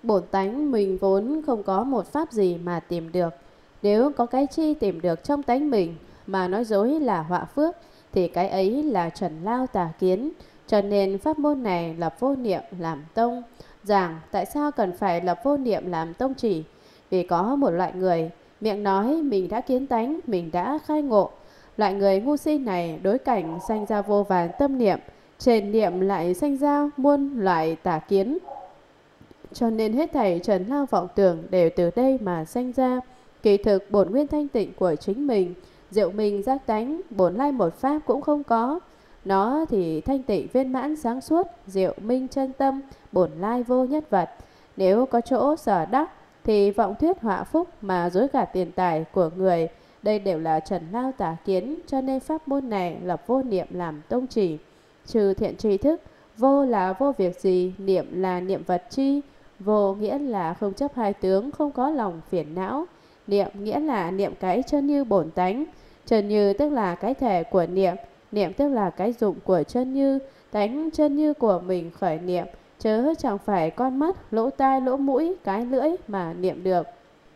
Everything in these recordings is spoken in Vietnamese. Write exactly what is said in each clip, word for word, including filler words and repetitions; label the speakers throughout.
Speaker 1: Bổn tánh mình vốn không có một pháp gì mà tìm được. Nếu có cái chi tìm được trong tánh mình mà nói dối là họa phước, thì cái ấy là trần lao tà kiến. Cho nên pháp môn này lập vô niệm làm tông. Giảng tại sao cần phải lập vô niệm làm tông chỉ? Vì có một loại người miệng nói mình đã kiến tánh, mình đã khai ngộ. Loại người ngu si này đối cảnh sanh ra vô vàn tâm niệm, trên niệm lại sanh ra muôn loại tà kiến. Cho nên hết thảy trần lao vọng tưởng đều từ đây mà sanh ra. Kỳ thực bổn nguyên thanh tịnh của chính mình, diệu minh giác tánh, bổn lai một pháp cũng không có. Nó thì thanh tịnh viên mãn sáng suốt, diệu minh chân tâm, bổn lai vô nhất vật. Nếu có chỗ sở đắc thì vọng thuyết họa phúc mà dối gạt tiền tài của người, đây đều là trần lao tà kiến. Cho nên pháp môn này lập vô niệm làm tông chỉ. Trừ thiện tri thức, vô là vô việc gì, niệm là niệm vật chi. Vô nghĩa là không chấp hai tướng, không có lòng phiền não. Niệm nghĩa là niệm cái chân như bổn tánh. Chân như tức là cái thể của niệm, niệm tức là cái dụng của chân như, tánh chân như của mình khởi niệm, chớ chẳng phải con mắt, lỗ tai, lỗ mũi, cái lưỡi mà niệm được.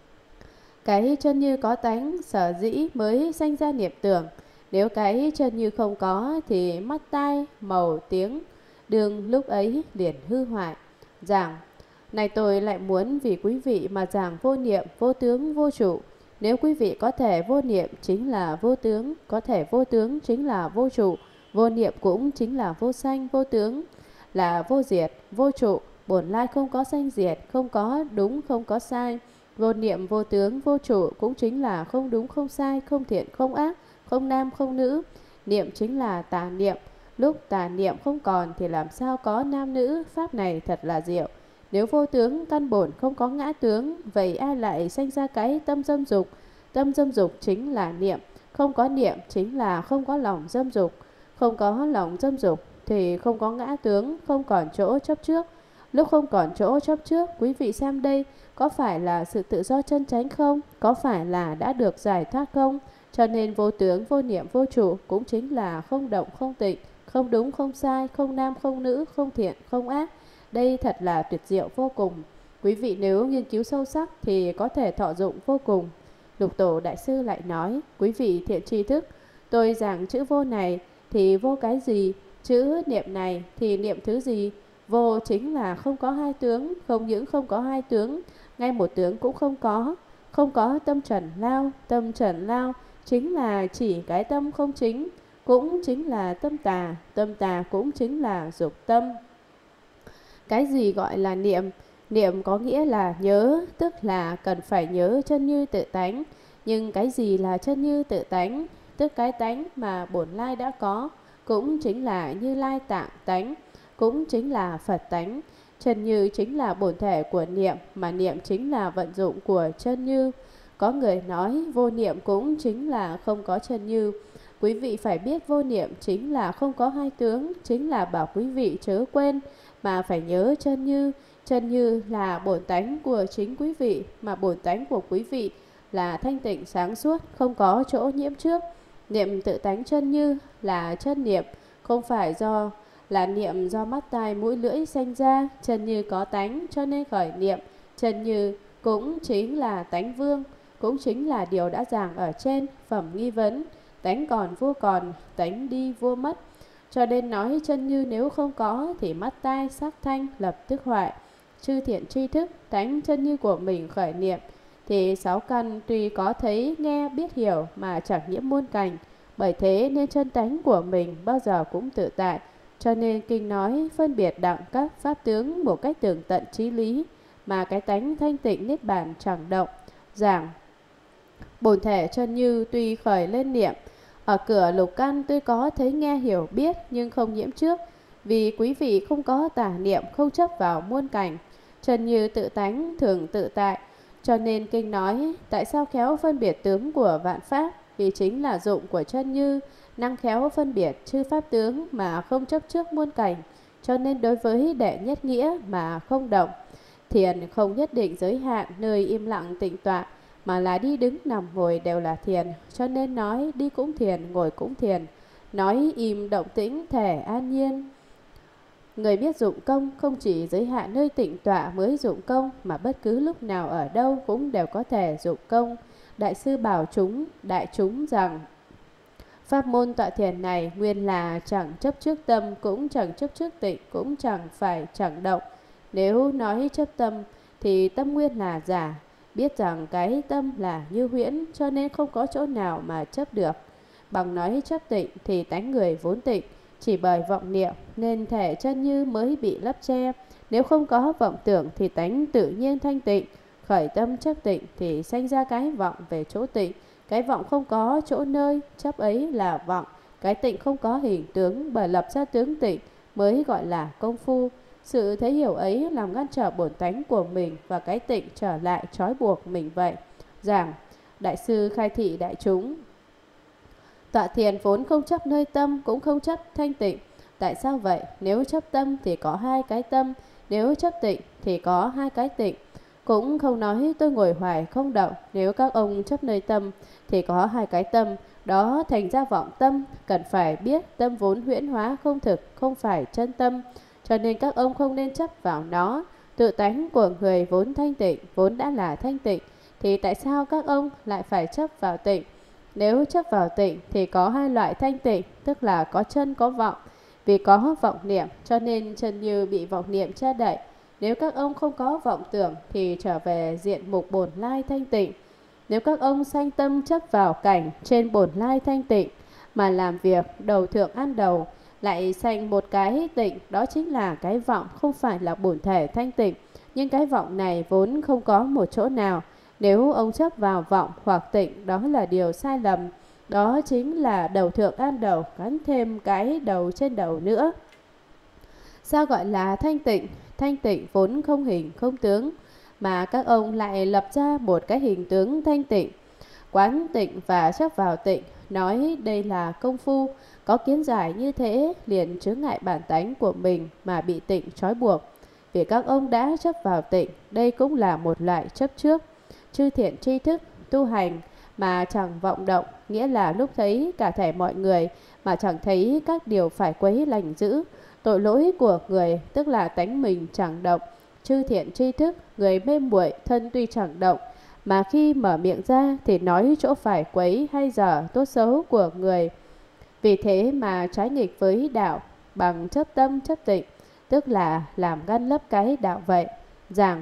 Speaker 1: Cái chân như có tánh, sở dĩ mới sanh ra niệm tưởng. Nếu cái chân như không có thì mắt tai, màu, tiếng, đường lúc ấy liền hư hoại. Giảng này tôi lại muốn vì quý vị mà giảng vô niệm, vô tướng, vô trụ. Nếu quý vị có thể vô niệm chính là vô tướng, có thể vô tướng chính là vô trụ, vô niệm cũng chính là vô sanh, vô tướng, là vô diệt, vô trụ. Bổn lai không có sanh diệt, không có đúng, không có sai. Vô niệm, vô tướng, vô trụ cũng chính là không đúng, không sai, không thiện, không ác, không nam, không nữ. Niệm chính là tà niệm. Lúc tà niệm không còn thì làm sao có nam nữ. Pháp này thật là diệu. Nếu vô tướng căn bổn không có ngã tướng, vậy ai lại sanh ra cái tâm dâm dục? Tâm dâm dục chính là niệm. Không có niệm chính là không có lòng dâm dục. Không có lòng dâm dục thì không có ngã tướng, không còn chỗ chấp trước. Lúc không còn chỗ chấp trước, quý vị xem đây, có phải là sự tự do chân chánh không? Có phải là đã được giải thoát không? Cho nên vô tướng, vô niệm, vô trụ cũng chính là không động, không tịnh, không đúng, không sai, không nam, không nữ, không thiện, không ác. Đây thật là tuyệt diệu vô cùng. Quý vị nếu nghiên cứu sâu sắc thì có thể thọ dụng vô cùng. Lục Tổ Đại Sư lại nói, quý vị thiện tri thức, tôi giảng chữ vô này thì vô cái gì? Chữ niệm này thì niệm thứ gì? Vô chính là không có hai tướng, không những không có hai tướng, ngay một tướng cũng không có. Không có tâm trần lao, tâm trần lao chính là chỉ cái tâm không chính, cũng chính là tâm tà, tâm tà cũng chính là dục tâm. Cái gì gọi là niệm? Niệm có nghĩa là nhớ, tức là cần phải nhớ chân như tự tánh. Nhưng cái gì là chân như tự tánh? Tức cái tánh mà bổn lai đã có, cũng chính là Như Lai tạng tánh, cũng chính là Phật tánh. Chân như chính là bổn thể của niệm, mà niệm chính là vận dụng của chân như. Có người nói vô niệm cũng chính là không có chân như. Quý vị phải biết vô niệm chính là không có hai tướng, chính là bảo quý vị chớ quên, mà phải nhớ chân như. Chân như là bổn tánh của chính quý vị, mà bổn tánh của quý vị là thanh tịnh sáng suốt, không có chỗ nhiễm trước. Niệm tự tánh chân như là chân niệm, không phải do là niệm do mắt tai mũi lưỡi sanh ra. Chân như có tánh cho nên khởi niệm. Chân như cũng chính là tánh vương, cũng chính là điều đã giảng ở trên phẩm nghi vấn. Tánh còn vô còn, tánh đi vô mất. Cho nên nói chân như nếu không có thì mắt tai sắc thanh lập tức hoại. Chư thiện tri thức, tánh chân như của mình khởi niệm thì sáu căn tuy có thấy nghe biết hiểu mà chẳng nhiễm muôn cảnh. Bởi thế nên chân tánh của mình bao giờ cũng tự tại. Cho nên kinh nói phân biệt đặng các pháp tướng một cách tường tận trí lý, mà cái tánh thanh tịnh niết bàn chẳng động. Giảng bổn thể chân như tuy khởi lên niệm, ở cửa lục căn tuy có thấy nghe hiểu biết nhưng không nhiễm trước. Vì quý vị không có tà niệm, không chấp vào muôn cảnh, chân như tự tánh thường tự tại. Cho nên kinh nói tại sao khéo phân biệt tướng của vạn pháp, vì chính là dụng của chân như, năng khéo phân biệt chư pháp tướng mà không chấp trước muôn cảnh. Cho nên đối với đệ nhất nghĩa mà không động. Thiền không nhất định giới hạn nơi im lặng tịnh tọa, mà là đi đứng nằm ngồi đều là thiền. Cho nên nói đi cũng thiền, ngồi cũng thiền. Nói im động tĩnh thể an nhiên. Người biết dụng công không chỉ giới hạn nơi tịnh tọa mới dụng công, mà bất cứ lúc nào ở đâu cũng đều có thể dụng công. Đại sư bảo chúng, đại chúng rằng, pháp môn tọa thiền này nguyên là chẳng chấp trước tâm, cũng chẳng chấp trước tịnh, cũng chẳng phải chẳng động. Nếu nói chấp tâm thì tâm nguyên là giả, biết rằng cái tâm là như huyễn, cho nên không có chỗ nào mà chấp được. Bằng nói chấp tịnh thì tánh người vốn tịnh, chỉ bởi vọng niệm nên thể chân như mới bị lấp che. Nếu không có vọng tưởng thì tánh tự nhiên thanh tịnh. Khởi tâm chấp tịnh thì sanh ra cái vọng về chỗ tịnh. Cái vọng không có chỗ nơi, chấp ấy là vọng. Cái tịnh không có hình tướng, bởi lập ra tướng tịnh mới gọi là công phu. Sự thấy hiểu ấy làm ngăn trở bổn tánh của mình, và cái tịnh trở lại trói buộc mình vậy. Giảng, đại sư khai thị đại chúng, tọa thiền vốn không chấp nơi tâm, cũng không chấp thanh tịnh. Tại sao vậy? Nếu chấp tâm thì có hai cái tâm, nếu chấp tịnh thì có hai cái tịnh. Cũng không nói tôi ngồi hoài không động. Nếu các ông chấp nơi tâm thì có hai cái tâm, đó thành ra vọng tâm. Cần phải biết tâm vốn huyễn hóa không thực, không phải chân tâm, cho nên các ông không nên chấp vào nó. Tự tánh của người vốn thanh tịnh, vốn đã là thanh tịnh, thì tại sao các ông lại phải chấp vào tịnh? Nếu chấp vào tịnh thì có hai loại thanh tịnh, tức là có chân có vọng. Vì có vọng niệm cho nên chân như bị vọng niệm che đậy. Nếu các ông không có vọng tưởng thì trở về diện mục bổn lai thanh tịnh. Nếu các ông sanh tâm chấp vào cảnh trên bổn lai thanh tịnh mà làm việc đầu thượng ăn đầu, lại sanh một cái tịnh, đó chính là cái vọng, không phải là bổn thể thanh tịnh. Nhưng cái vọng này vốn không có một chỗ nào. Nếu ông chấp vào vọng hoặc tịnh, đó là điều sai lầm. Đó chính là đầu thượng ăn đầu, gắn thêm cái đầu trên đầu nữa. Sao gọi là thanh tịnh? Thanh tịnh vốn không hình không tướng, mà các ông lại lập ra một cái hình tướng thanh tịnh. Quán tịnh và chấp vào tịnh, nói đây là công phu. Có kiến giải như thế liền chướng ngại bản tánh của mình mà bị tịnh trói buộc. Vì các ông đã chấp vào tịnh, đây cũng là một loại chấp trước. Chư thiện tri thức tu hành mà chẳng vọng động, nghĩa là lúc thấy cả thể mọi người mà chẳng thấy các điều phải quấy lành dữ. Tội lỗi của người tức là tánh mình chẳng động. Chư thiện tri thức, người mê muội thân tuy chẳng động, mà khi mở miệng ra thì nói chỗ phải quấy hay dở tốt xấu của người. Vì thế mà trái nghịch với đạo bằng chấp tâm chấp tịnh, tức là làm ngăn lấp cái đạo vậy. Giảng,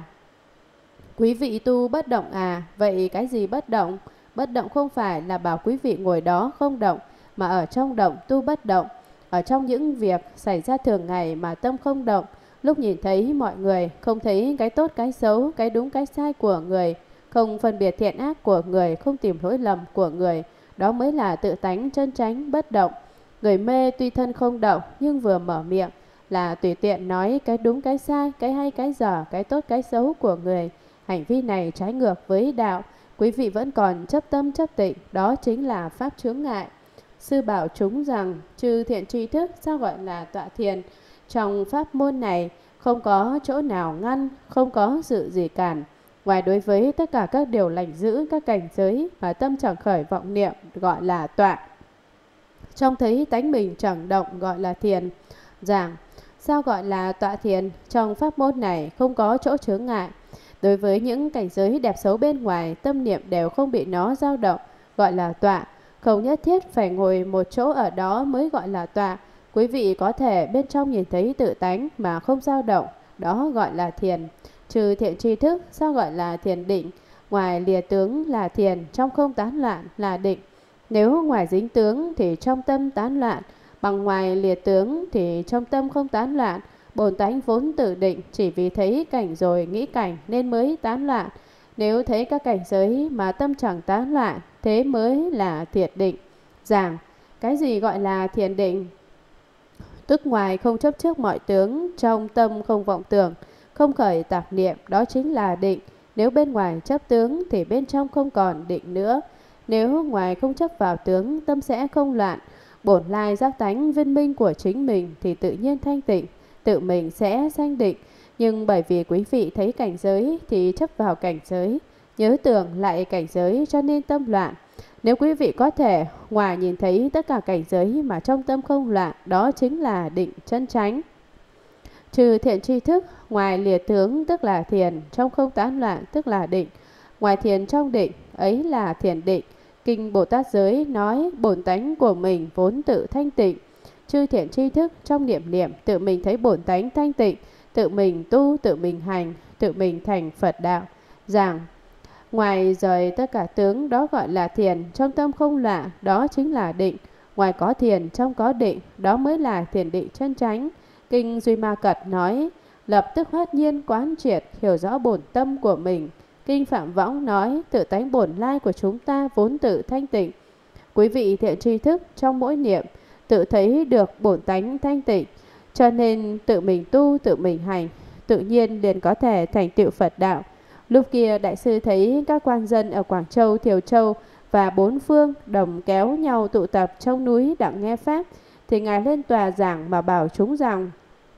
Speaker 1: quý vị tu bất động à? Vậy cái gì bất động? Bất động không phải là bảo quý vị ngồi đó không động, mà ở trong động tu bất động. Ở trong những việc xảy ra thường ngày mà tâm không động, lúc nhìn thấy mọi người, không thấy cái tốt cái xấu, cái đúng cái sai của người, không phân biệt thiện ác của người, không tìm lỗi lầm của người, đó mới là tự tánh chân chánh bất động. Người mê tuy thân không động, nhưng vừa mở miệng là tùy tiện nói cái đúng cái sai, cái hay cái dở, cái tốt cái xấu của người. Hành vi này trái ngược với đạo. Quý vị vẫn còn chấp tâm chấp tịnh, đó chính là pháp chướng ngại. Sư bảo chúng rằng, trừ thiện tri thức, sao gọi là tọa thiền? Trong pháp môn này không có chỗ nào ngăn, không có sự gì cản. Ngoài đối với tất cả các điều lành dữ, các cảnh giới mà tâm chẳng khởi vọng niệm, gọi là tọa. Trong thấy tánh mình chẳng động, gọi là thiền. Giảng, sao gọi là tọa thiền? Trong pháp môn này không có chỗ chướng ngại. Đối với những cảnh giới đẹp xấu bên ngoài, tâm niệm đều không bị nó dao động, gọi là tọa. Không nhất thiết phải ngồi một chỗ ở đó mới gọi là tọa. Quý vị có thể bên trong nhìn thấy tự tánh mà không dao động, đó gọi là thiền. Trừ thiện tri thức, sao gọi là thiền định? Ngoài lìa tướng là thiền, trong không tán loạn là định. Nếu ngoài dính tướng thì trong tâm tán loạn, bằng ngoài lìa tướng thì trong tâm không tán loạn. Bổn tánh vốn tự định, chỉ vì thấy cảnh rồi nghĩ cảnh nên mới tán loạn. Nếu thấy các cảnh giới mà tâm chẳng tán loạn, thế mới là thiệt định. Giảng, cái gì gọi là thiền định? Tức ngoài không chấp trước mọi tướng, trong tâm không vọng tưởng, không khởi tạp niệm, đó chính là định. Nếu bên ngoài chấp tướng thì bên trong không còn định nữa. Nếu ngoài không chấp vào tướng, tâm sẽ không loạn. Bổn lai giác tánh viên minh của chính mình thì tự nhiên thanh tịnh, tự mình sẽ sanh định. Nhưng bởi vì quý vị thấy cảnh giới thì chấp vào cảnh giới, nhớ tưởng lại cảnh giới cho nên tâm loạn. Nếu quý vị có thể ngoài nhìn thấy tất cả cảnh giới mà trong tâm không loạn, đó chính là định chân chánh. Trừ thiện tri thức, ngoài lìa tướng tức là thiền, trong không tán loạn tức là định. Ngoài thiền trong định, ấy là thiền định. Kinh Bồ Tát Giới nói bổn tánh của mình vốn tự thanh tịnh. Chư thiện tri thức trong niệm niệm tự mình thấy bổn tánh thanh tịnh, tự mình tu, tự mình hành, tự mình thành Phật đạo. Giảng ngoài rời tất cả tướng, đó gọi là thiền, trong tâm không loạn, đó chính là định. Ngoài có thiền, trong có định, đó mới là thiền định chân chánh. Kinh Duy Ma Cật nói lập tức hoát nhiên quán triệt, hiểu rõ bổn tâm của mình. Kinh Phạm Võng nói tự tánh bổn lai của chúng ta vốn tự thanh tịnh. Quý vị thiện tri thức trong mỗi niệm tự thấy được bổn tánh thanh tịnh, cho nên tự mình tu, tự mình hành, tự nhiên liền có thể thành tựu Phật đạo. Lúc kia đại sư thấy các quan dân ở Quảng Châu, Thiều Châu và bốn phương đồng kéo nhau tụ tập trong núi đặng nghe pháp, thì ngài lên tòa giảng mà bảo chúng rằng: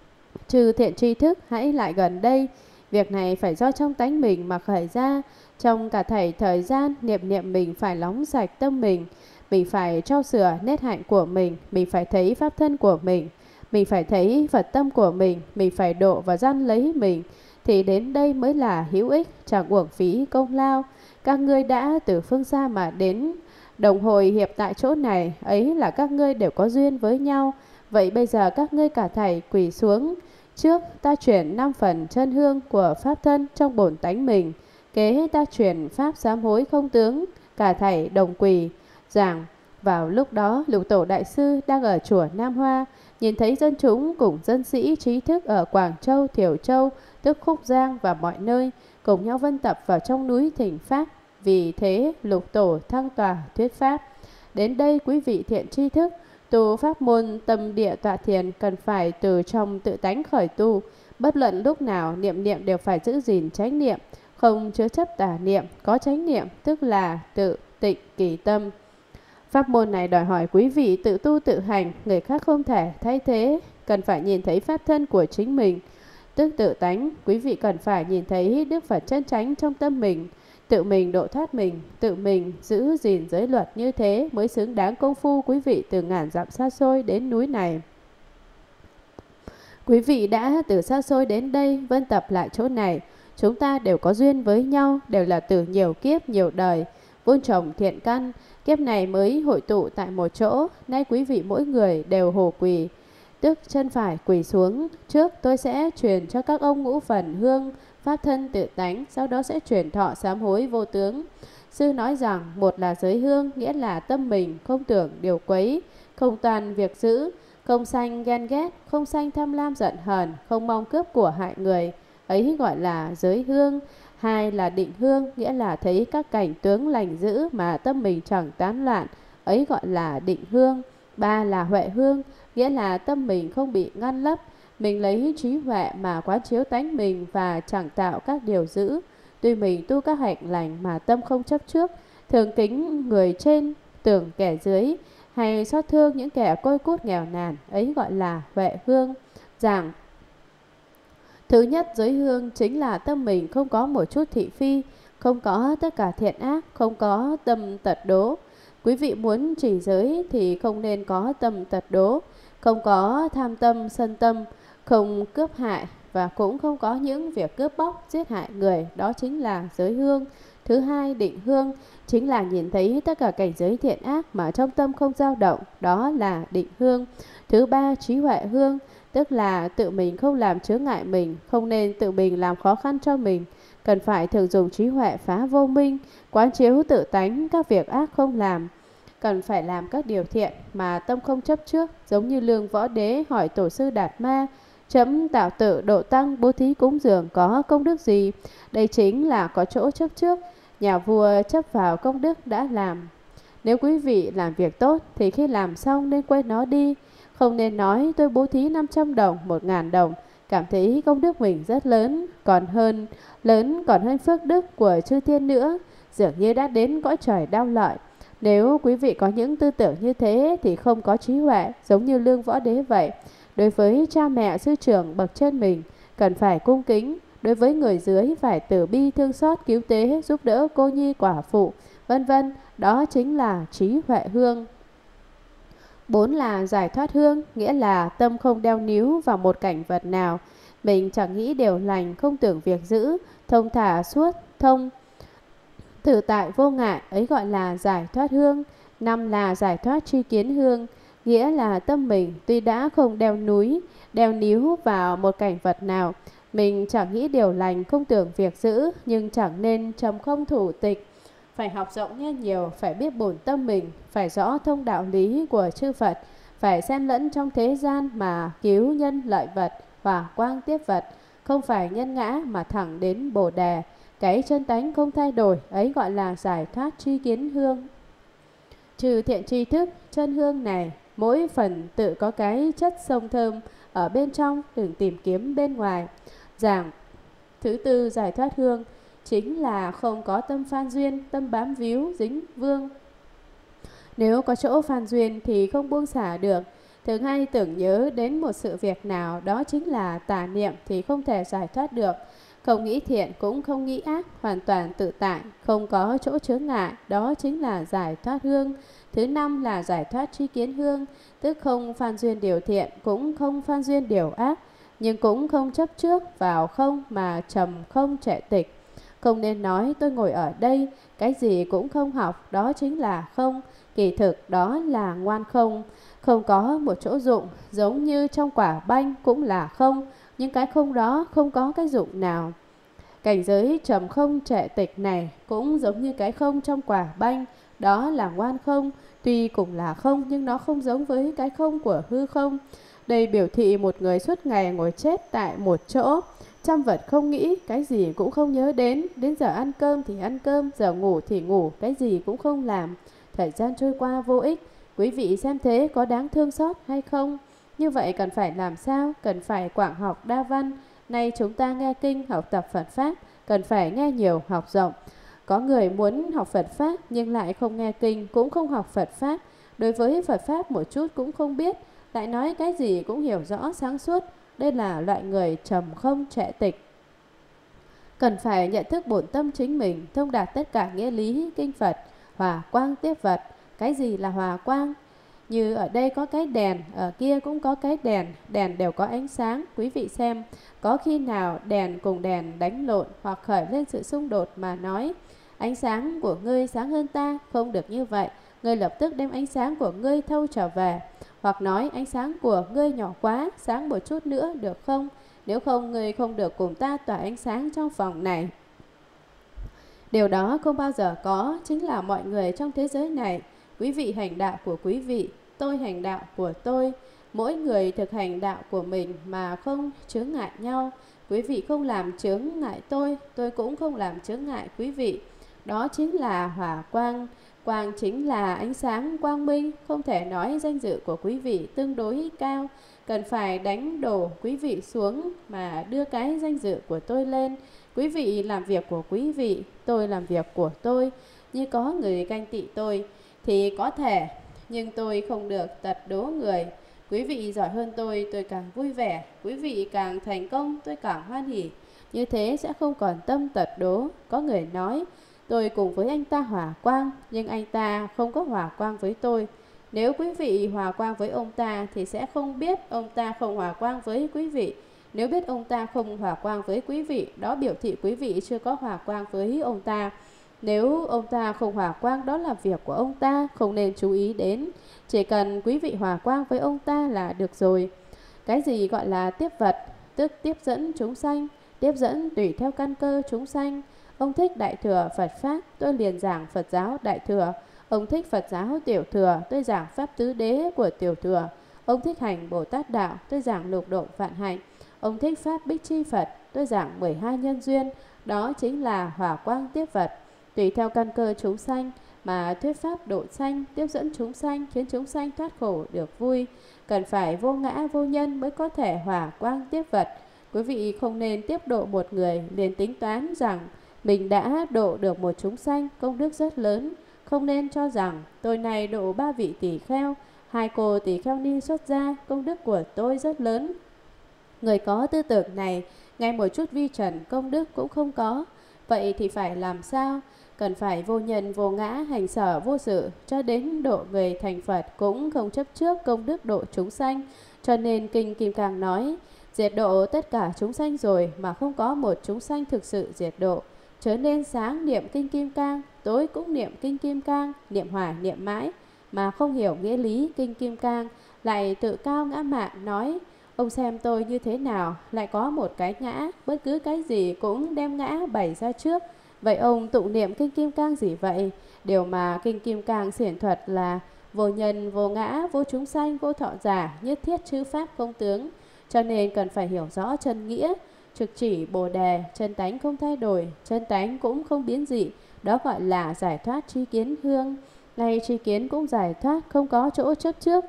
Speaker 1: trừ thiện tri thức hãy lại gần đây. Việc này phải do trong tánh mình mà khởi ra. Trong cả thảy thời gian, niệm niệm mình phải lóng sạch tâm mình. Mình phải trau sửa nét hạnh của mình. Mình phải thấy pháp thân của mình. Mình phải thấy Phật tâm của mình. Mình phải độ và gian lấy mình. Thì đến đây mới là hữu ích, chẳng uổng phí công lao. Các ngươi đã từ phương xa mà đến đồng hội hiệp tại chỗ này, ấy là các ngươi đều có duyên với nhau. Vậy bây giờ các ngươi cả thảy quỳ xuống. Trước ta chuyển năm phần chân hương của pháp thân trong bổn tánh mình. Kế ta chuyển pháp sám hối không tướng, cả thảy đồng quỳ. Giảng vào lúc đó Lục Tổ Đại Sư đang ở chùa Nam Hoa, nhìn thấy dân chúng cùng dân sĩ trí thức ở Quảng Châu, Thiểu Châu, tức Khúc Giang và mọi nơi cùng nhau vân tập vào trong núi thỉnh pháp. Vì thế Lục Tổ thăng tòa thuyết pháp. Đến đây quý vị thiện tri thức tu pháp môn tâm địa tọa thiền cần phải từ trong tự tánh khởi tu. Bất luận lúc nào niệm niệm đều phải giữ gìn chánh niệm, không chứa chấp tà niệm. Có chánh niệm tức là tự tịnh kỳ tâm. Pháp môn này đòi hỏi quý vị tự tu tự hành, người khác không thể thay thế. Cần phải nhìn thấy pháp thân của chính mình, tức tự tánh. Quý vị cần phải nhìn thấy Đức Phật chân chánh trong tâm mình, tự mình độ thoát mình, tự mình giữ gìn giới luật, như thế mới xứng đáng công phu quý vị từ ngàn dặm xa xôi đến núi này. Quý vị đã từ xa xôi đến đây vân tập lại chỗ này. Chúng ta đều có duyên với nhau, đều là từ nhiều kiếp nhiều đời vun trồng thiện căn, kiếp này mới hội tụ tại một chỗ. Nay quý vị mỗi người đều hồ quỳ, tức chân phải quỳ xuống. Trước tôi sẽ truyền cho các ông ngũ phần hương pháp thân tự tánh, sau đó sẽ chuyển thọ sám hối vô tướng. Sư nói rằng một là giới hương, nghĩa là tâm mình không tưởng điều quấy, không toàn việc giữ, không sanh ghen ghét, không sanh tham lam giận hờn, không mong cướp của hại người, ấy gọi là giới hương. Hai là định hương, nghĩa là thấy các cảnh tướng lành dữ mà tâm mình chẳng tán loạn, ấy gọi là định hương. Ba là huệ hương, nghĩa là tâm mình không bị ngăn lấp, mình lấy trí huệ mà quán chiếu tánh mình và chẳng tạo các điều dữ. Tuy mình tu các hạnh lành mà tâm không chấp trước, thường kính người trên, tưởng kẻ dưới, hay xót thương những kẻ côi cút nghèo nàn, ấy gọi là huệ hương. Giảng thứ nhất giới hương chính là tâm mình không có một chút thị phi, không có tất cả thiện ác, không có tâm tật đố. Quý vị muốn trì giới thì không nên có tâm tật đố, không có tham tâm, sân tâm, không cướp hại và cũng không có những việc cướp bóc, giết hại người, đó chính là giới hương. Thứ hai, định hương chính là nhìn thấy tất cả cảnh giới thiện ác mà trong tâm không dao động, đó là định hương. Thứ ba, trí huệ hương, tức là tự mình không làm chướng ngại mình, không nên tự mình làm khó khăn cho mình, cần phải thường dùng trí huệ phá vô minh, quán chiếu tự tánh, các việc ác không làm, cần phải làm các điều thiện mà tâm không chấp trước. Giống như Lương Võ Đế hỏi Tổ sư Đạt Ma: chấm tạo tự độ tăng bố thí cúng dường có công đức gì? Đây chính là có chỗ chấp trước. Nhà vua chấp vào công đức đã làm. Nếu quý vị làm việc tốt thì khi làm xong nên quên nó đi, không nên nói tôi bố thí năm trăm đồng, một ngàn đồng, cảm thấy công đức mình rất lớn, còn hơn lớn còn hơn phước đức của chư thiên nữa, dường như đã đến cõi trời đau lợi. Nếu quý vị có những tư tưởng như thế thì không có trí huệ, giống như Lương Võ Đế vậy. Đối với cha mẹ sư trưởng bậc trên mình cần phải cung kính, đối với người dưới phải từ bi thương xót cứu tế, giúp đỡ cô nhi quả phụ, vân vân. Đó chính là trí huệ hương. Bốn là giải thoát hương, nghĩa là tâm không đeo níu vào một cảnh vật nào, Mình chẳng nghĩ điều lành, không tưởng việc dữ, thông thả suốt, thông tự tại vô ngại, ấy gọi là giải thoát hương. Năm là giải thoát tri kiến hương, nghĩa là tâm mình tuy đã không đeo núi, đeo níu vào một cảnh vật nào, mình chẳng nghĩ điều lành, không tưởng việc dữ, nhưng chẳng nên trầm không thủ tịch. Phải học rộng nghe nhiều, phải biết bổn tâm mình, phải rõ thông đạo lý của chư Phật, phải xem lẫn trong thế gian mà cứu nhân lợi vật, hỏa quang tiếp vật, không phải nhân ngã mà thẳng đến Bồ Đề. Cái chân tánh không thay đổi, ấy gọi là giải thoát tri kiến hương. Trừ thiện tri thức, chân hương này, mỗi phần tự có cái chất sông thơm ở bên trong, đừng tìm kiếm bên ngoài. Giảng thứ tư giải thoát hương chính là không có tâm phan duyên, tâm bám víu, dính vương. Nếu có chỗ phan duyên thì không buông xả được. Thường hay tưởng nhớ đến một sự việc nào, đó chính là tà niệm thì không thể giải thoát được. Không nghĩ thiện cũng không nghĩ ác, hoàn toàn tự tại, không có chỗ chướng ngại, đó chính là giải thoát hương. Thứ năm là giải thoát tri kiến hương, tức không phan duyên điều thiện, cũng không phan duyên điều ác, nhưng cũng không chấp trước vào không mà trầm không trệ tịch. Không nên nói tôi ngồi ở đây, cái gì cũng không học, đó chính là không. Kỳ thực đó là ngoan không, không có một chỗ dụng, giống như trong quả banh cũng là không, nhưng cái không đó không có cái dụng nào. Cảnh giới trầm không trệ tịch này cũng giống như cái không trong quả banh, đó là ngoan không, tuy cũng là không nhưng nó không giống với cái không của hư không. Đây biểu thị một người suốt ngày ngồi chết tại một chỗ, trăm vật không nghĩ, cái gì cũng không nhớ đến, đến giờ ăn cơm thì ăn cơm, giờ ngủ thì ngủ, cái gì cũng không làm. Thời gian trôi qua vô ích, quý vị xem thế có đáng thương xót hay không? Như vậy cần phải làm sao? Cần phải quảng học đa văn. Nay chúng ta nghe kinh, học tập Phật Pháp, cần phải nghe nhiều, học rộng. Có người muốn học Phật Pháp nhưng lại không nghe kinh, cũng không học Phật Pháp. Đối với Phật Pháp một chút cũng không biết, lại nói cái gì cũng hiểu rõ sáng suốt. Đây là loại người trầm không trệ tịch. Cần phải nhận thức bổn tâm chính mình, thông đạt tất cả nghĩa lý kinh Phật, hòa quang tiếp vật. Cái gì là hòa quang? Như ở đây có cái đèn, ở kia cũng có cái đèn, đèn đều có ánh sáng. Quý vị xem, có khi nào đèn cùng đèn đánh lộn hoặc khởi lên sự xung đột mà nói ánh sáng của ngươi sáng hơn ta? Không được như vậy, ngươi lập tức đem ánh sáng của ngươi thâu trở về. Hoặc nói ánh sáng của ngươi nhỏ quá, sáng một chút nữa được không? Nếu không, ngươi không được cùng ta tỏa ánh sáng trong phòng này. Điều đó không bao giờ có, chính là mọi người trong thế giới này. Quý vị hành đạo của quý vị, tôi hành đạo của tôi. Mỗi người thực hành đạo của mình mà không chướng ngại nhau. Quý vị không làm chướng ngại tôi, tôi cũng không làm chướng ngại quý vị. Đó chính là hỏa quang. Quang chính là ánh sáng quang minh. Không thể nói danh dự của quý vị tương đối cao, cần phải đánh đổ quý vị xuống mà đưa cái danh dự của tôi lên. Quý vị làm việc của quý vị, tôi làm việc của tôi. Như có người ganh tị tôi thì có thể, nhưng tôi không được tật đố người. Quý vị giỏi hơn tôi, tôi càng vui vẻ. Quý vị càng thành công, tôi càng hoan hỉ. Như thế sẽ không còn tâm tật đố. Có người nói, tôi cùng với anh ta hòa quang, nhưng anh ta không có hòa quang với tôi. Nếu quý vị hòa quang với ông ta thì sẽ không biết ông ta không hòa quang với quý vị. Nếu biết ông ta không hòa quang với quý vị, đó biểu thị quý vị chưa có hòa quang với ông ta. Nếu ông ta không hòa quang, đó là việc của ông ta, không nên chú ý đến. Chỉ cần quý vị hòa quang với ông ta là được rồi. Cái gì gọi là tiếp vật, tức tiếp dẫn chúng sanh. Tiếp dẫn tùy theo căn cơ chúng sanh. Ông thích Đại Thừa Phật Pháp, tôi liền giảng Phật giáo Đại Thừa. Ông thích Phật giáo Tiểu Thừa, tôi giảng Pháp Tứ Đế của Tiểu Thừa. Ông thích hành Bồ Tát Đạo, tôi giảng Lục Độ Vạn Hạnh. Ông thích Pháp Bích Chi Phật, tôi giảng mười hai nhân duyên. Đó chính là hỏa quang tiếp vật. Tùy theo căn cơ chúng sanh mà thuyết pháp độ sanh, tiếp dẫn chúng sanh, khiến chúng sanh thoát khổ được vui. Cần phải vô ngã vô nhân mới có thể hỏa quang tiếp vật. Quý vị không nên tiếp độ một người liền tính toán rằng mình đã độ được một chúng sanh, công đức rất lớn. Không nên cho rằng tôi này độ ba vị tỷ kheo, hai cô tỷ kheo ni xuất gia, công đức của tôi rất lớn. Người có tư tưởng này, ngay một chút vi trần công đức cũng không có. Vậy thì phải làm sao? Cần phải vô nhân vô ngã, hành sở vô sự, cho đến độ người thành Phật cũng không chấp trước công đức độ chúng sanh. Cho nên Kinh Kim Cang nói, diệt độ tất cả chúng sanh rồi mà không có một chúng sanh thực sự diệt độ. Chớ nên sáng niệm kinh Kim Cang, tối cũng niệm kinh Kim Cang, niệm hoài niệm mãi, mà không hiểu nghĩa lý kinh Kim Cang, lại tự cao ngã mạn nói: ông xem tôi như thế nào, lại có một cái ngã, bất cứ cái gì cũng đem ngã bày ra trước. Vậy ông tụng niệm kinh Kim Cang gì vậy? Điều mà kinh Kim Cang xiển thuật là vô nhân, vô ngã, vô chúng sanh, vô thọ giả, nhất thiết chư pháp không tướng. Cho nên cần phải hiểu rõ chân nghĩa, trực chỉ bồ đề, chân tánh không thay đổi, chân tánh cũng không biến dị. Đó gọi là giải thoát tri kiến hương. Ngay tri kiến cũng giải thoát, không có chỗ chấp trước.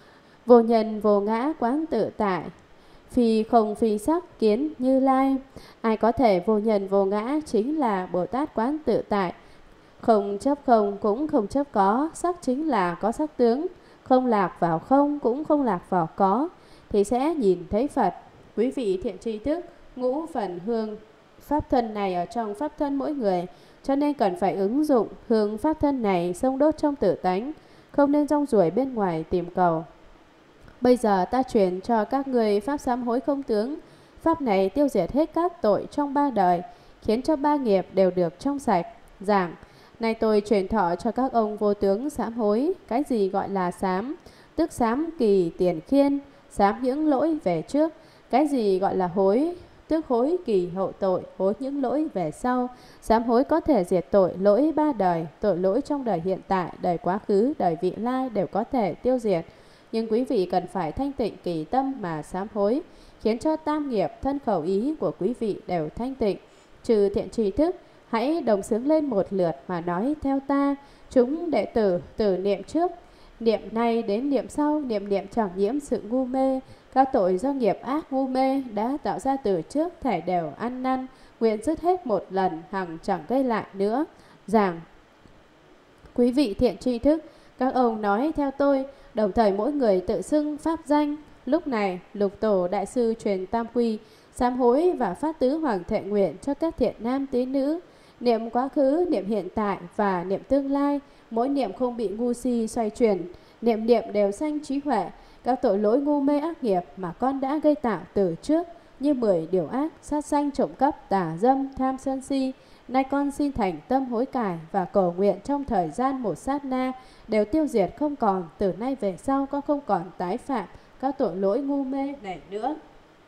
Speaker 1: Vô nhân vô ngã quán tự tại, phi không phi sắc kiến Như Lai. Ai có thể vô nhân vô ngã chính là Bồ Tát quán tự tại. Không chấp không cũng không chấp có, sắc chính là có sắc tướng. Không lạc vào không cũng không lạc vào có, thì sẽ nhìn thấy Phật. Quý vị thiện tri thức, ngũ phần hương pháp thân này ở trong pháp thân mỗi người, cho nên cần phải ứng dụng hương pháp thân này xông đốt trong tự tánh, không nên rong ruổi bên ngoài tìm cầu. Bây giờ ta truyền cho các người pháp sám hối không tướng. Pháp này tiêu diệt hết các tội trong ba đời, khiến cho ba nghiệp đều được trong sạch. Giảng: nay tôi truyền thọ cho các ông vô tướng sám hối. Cái gì gọi là sám? Tức sám kỳ tiền khiên, sám những lỗi về trước. Cái gì gọi là hối? Tức hối kỳ hậu tội, hối những lỗi về sau. Sám hối có thể diệt tội lỗi ba đời, tội lỗi trong đời hiện tại, đời quá khứ, đời vị lai đều có thể tiêu diệt. Nhưng quý vị cần phải thanh tịnh kỳ tâm mà sám hối, khiến cho tam nghiệp thân khẩu ý của quý vị đều thanh tịnh. Trừ thiện tri thức, hãy đồng xướng lên một lượt mà nói theo ta. Chúng đệ tử từ niệm trước, niệm nay đến niệm sau, niệm niệm chẳng nhiễm sự ngu mê. Các tội do nghiệp ác ngu mê đã tạo ra từ trước thảy đều ăn năn, nguyện dứt hết một lần, hằng chẳng gây lại nữa. Giảng: quý vị thiện tri thức, các ông nói theo tôi, đồng thời mỗi người tự xưng pháp danh. Lúc này Lục Tổ Đại Sư truyền tam quy, sám hối và phát tứ hoàng thệ nguyện cho các thiện nam tín nữ. Niệm quá khứ, niệm hiện tại và niệm tương lai, mỗi niệm không bị ngu si xoay chuyển, niệm niệm đều sanh trí huệ. Các tội lỗi ngu mê ác nghiệp mà con đã gây tạo từ trước, như mười điều ác, sát sanh, trộm cắp, tà dâm, tham sân si, nay con xin thành tâm hối cải và cầu nguyện trong thời gian một sát na đều tiêu diệt không còn. Từ nay về sau con không còn tái phạm các tội lỗi ngu mê này nữa.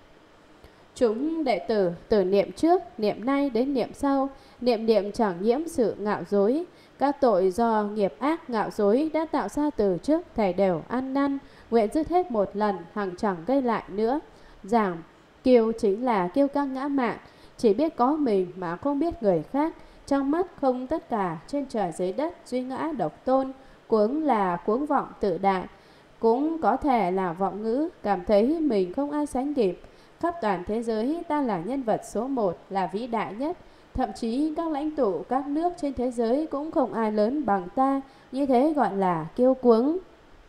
Speaker 1: Chúng đệ tử từ niệm trước, niệm nay đến niệm sau, niệm niệm chẳng nhiễm sự ngạo dối. Các tội do nghiệp ác ngạo dối đã tạo ra từ trước thảy đều ăn năn, nguyện dứt hết một lần, hằng chẳng gây lại nữa. Giảng: kiêu chính là kiêu căng ngã mạn, chỉ biết có mình mà không biết người khác. Trong mắt không tất cả, trên trời dưới đất duy ngã độc tôn. Cuống là cuống vọng tự đại, cũng có thể là vọng ngữ, cảm thấy mình không ai sánh kịp. Khắp toàn thế giới ta là nhân vật số một, là vĩ đại nhất. Thậm chí các lãnh tụ các nước trên thế giới cũng không ai lớn bằng ta. Như thế gọi là kiêu cuống.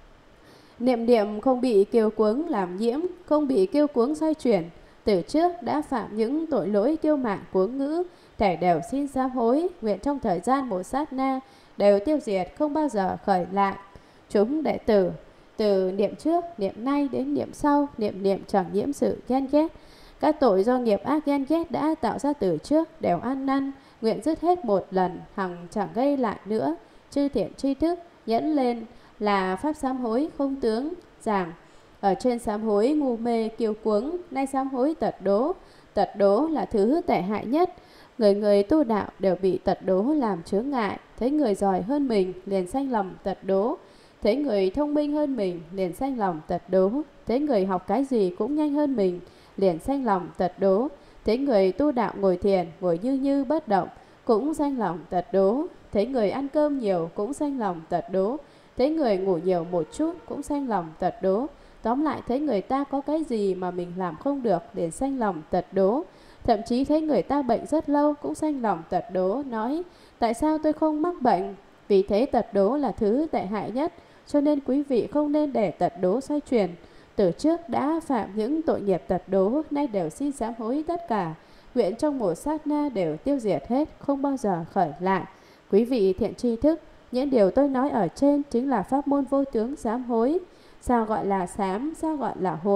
Speaker 1: Niệm niệm không bị kiêu cuống làm nhiễm, không bị kiêu cuống xoay chuyển. Từ trước đã phạm những tội lỗi kiêu mạn cuống ngữ, thảy đều xin sám hối, nguyện trong thời gian một sát na đều tiêu diệt, không bao giờ khởi lại. Chúng đệ tử từ niệm trước, niệm nay đến niệm sau, niệm niệm chẳng nhiễm sự ghen ghét. Các tội do nghiệp ác ghen ghét đã tạo ra từ trước đều ăn năn, nguyện dứt hết một lần, hằng chẳng gây lại nữa. Chư thiện tri thức, nhẫn lên là pháp sám hối không tướng. Giảng: ở trên sám hối ngu mê kiêu cuống, nay sám hối tật đố. Tật đố là thứ tệ hại nhất. Người người tu đạo đều bị tật đố làm chướng ngại. Thấy người giỏi hơn mình liền sanh lòng tật đố, thấy người thông minh hơn mình liền sanh lòng tật đố, thấy người học cái gì cũng nhanh hơn mình liền sanh lòng tật đố, thấy người tu đạo ngồi thiền ngồi như như bất động cũng sanh lòng tật đố, thấy người ăn cơm nhiều cũng sanh lòng tật đố, thấy người ngủ nhiều một chút cũng sanh lòng tật đố. Tóm lại, thấy người ta có cái gì mà mình làm không được liền sanh lòng tật đố. Thậm chí thấy người ta bệnh rất lâu cũng sanh lòng tật đố, nói: tại sao tôi không mắc bệnh? Vì thế tật đố là thứ tệ hại nhất, cho nên quý vị không nên để tật đố xoay chuyển. Từ trước đã phạm những tội nghiệp tật đố, nay đều xin sám hối tất cả, nguyện trong một sát na đều tiêu diệt hết, không bao giờ khởi lại. Quý vị thiện tri thức, những điều tôi nói ở trên chính là pháp môn vô tướng sám hối. Sao gọi là sám, sao gọi là hối?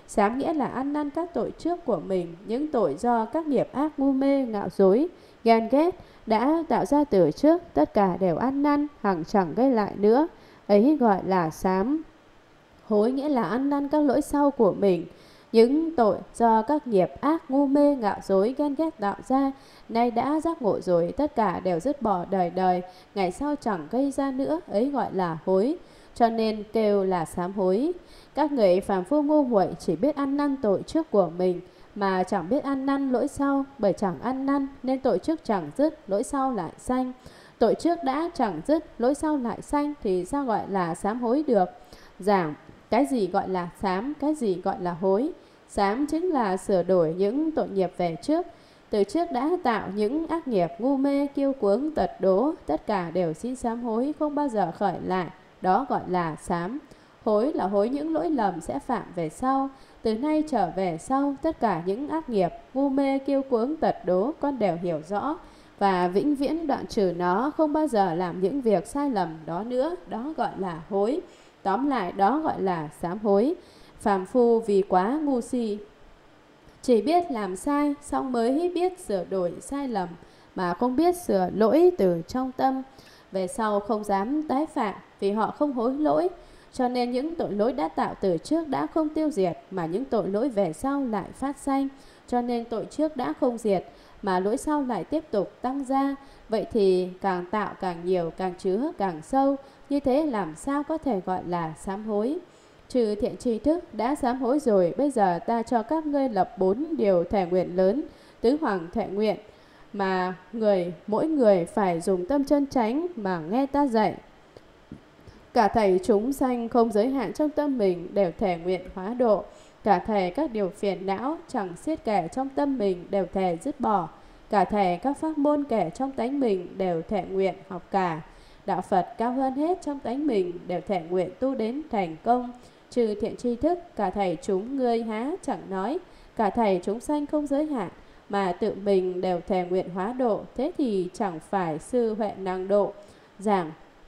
Speaker 1: Sám nghĩa là ăn năn các tội trước của mình, những tội do các nghiệp ác ngu mê, ngạo dối, ghen ghét đã tạo ra từ trước, tất cả đều ăn năn, hằng chẳng gây lại nữa. Ấy gọi là sám. Hối nghĩa là ăn năn các lỗi sau của mình, những tội do các nghiệp ác ngu mê, ngạo dối, ghen ghét tạo ra, nay đã giác ngộ rồi, tất cả đều dứt bỏ đời đời, ngày sau chẳng gây ra nữa. Ấy gọi là hối, cho nên kêu là sám hối. Các người phàm phu ngu muội chỉ biết ăn năn tội trước của mình, mà chẳng biết ăn năn lỗi sau. Bởi chẳng ăn năn nên tội trước chẳng dứt, lỗi sau lại sanh. Tội trước đã chẳng dứt, lỗi sau lại sanh, thì sao gọi là sám hối được? Giảng cái gì gọi là sám, cái gì gọi là hối. Sám chính là sửa đổi những tội nghiệp về trước, từ trước đã tạo những ác nghiệp ngu mê, kiêu cuống, tật đố, tất cả đều xin sám hối, không bao giờ khởi lại, đó gọi là sám. Hối là hối những lỗi lầm sẽ phạm về sau, từ nay trở về sau, tất cả những ác nghiệp ngu mê, kiêu cuống, tật đố con đều hiểu rõ và vĩnh viễn đoạn trừ nó, không bao giờ làm những việc sai lầm đó nữa, đó gọi là hối. Tóm lại đó gọi là sám hối. Phàm phu vì quá ngu si, chỉ biết làm sai xong mới biết sửa đổi sai lầm, mà không biết sửa lỗi từ trong tâm, về sau không dám tái phạm, vì họ không hối lỗi. Cho nên những tội lỗi đã tạo từ trước đã không tiêu diệt, mà những tội lỗi về sau lại phát sanh. Cho nên tội trước đã không diệt, mà lỗi sau lại tiếp tục tăng ra. Vậy thì càng tạo càng nhiều, càng chứa càng sâu. Như thế làm sao có thể gọi là sám hối? Trừ thiện tri thức đã sám hối rồi, bây giờ ta cho các ngươi lập bốn điều thệ nguyện lớn, tứ hoàng thệ nguyện, mà người mỗi người phải dùng tâm chân chánh mà nghe ta dạy. Cả thảy chúng sanh không giới hạn trong tâm mình đều thề nguyện hóa độ. Cả thảy các điều phiền não chẳng xiết kể trong tâm mình đều thề dứt bỏ. Cả thảy các pháp môn kể trong tánh mình đều thệ nguyện học cả. Đạo Phật cao hơn hết trong tánh mình đều thệ nguyện tu đến thành công. Trừ thiện tri thức, cả thảy chúng ngươi há chẳng nói. Cả thảy chúng sanh không giới hạn, mà tự mình đều thề nguyện hóa độ. Thế thì chẳng phải sư huệ năng độ. Giảng: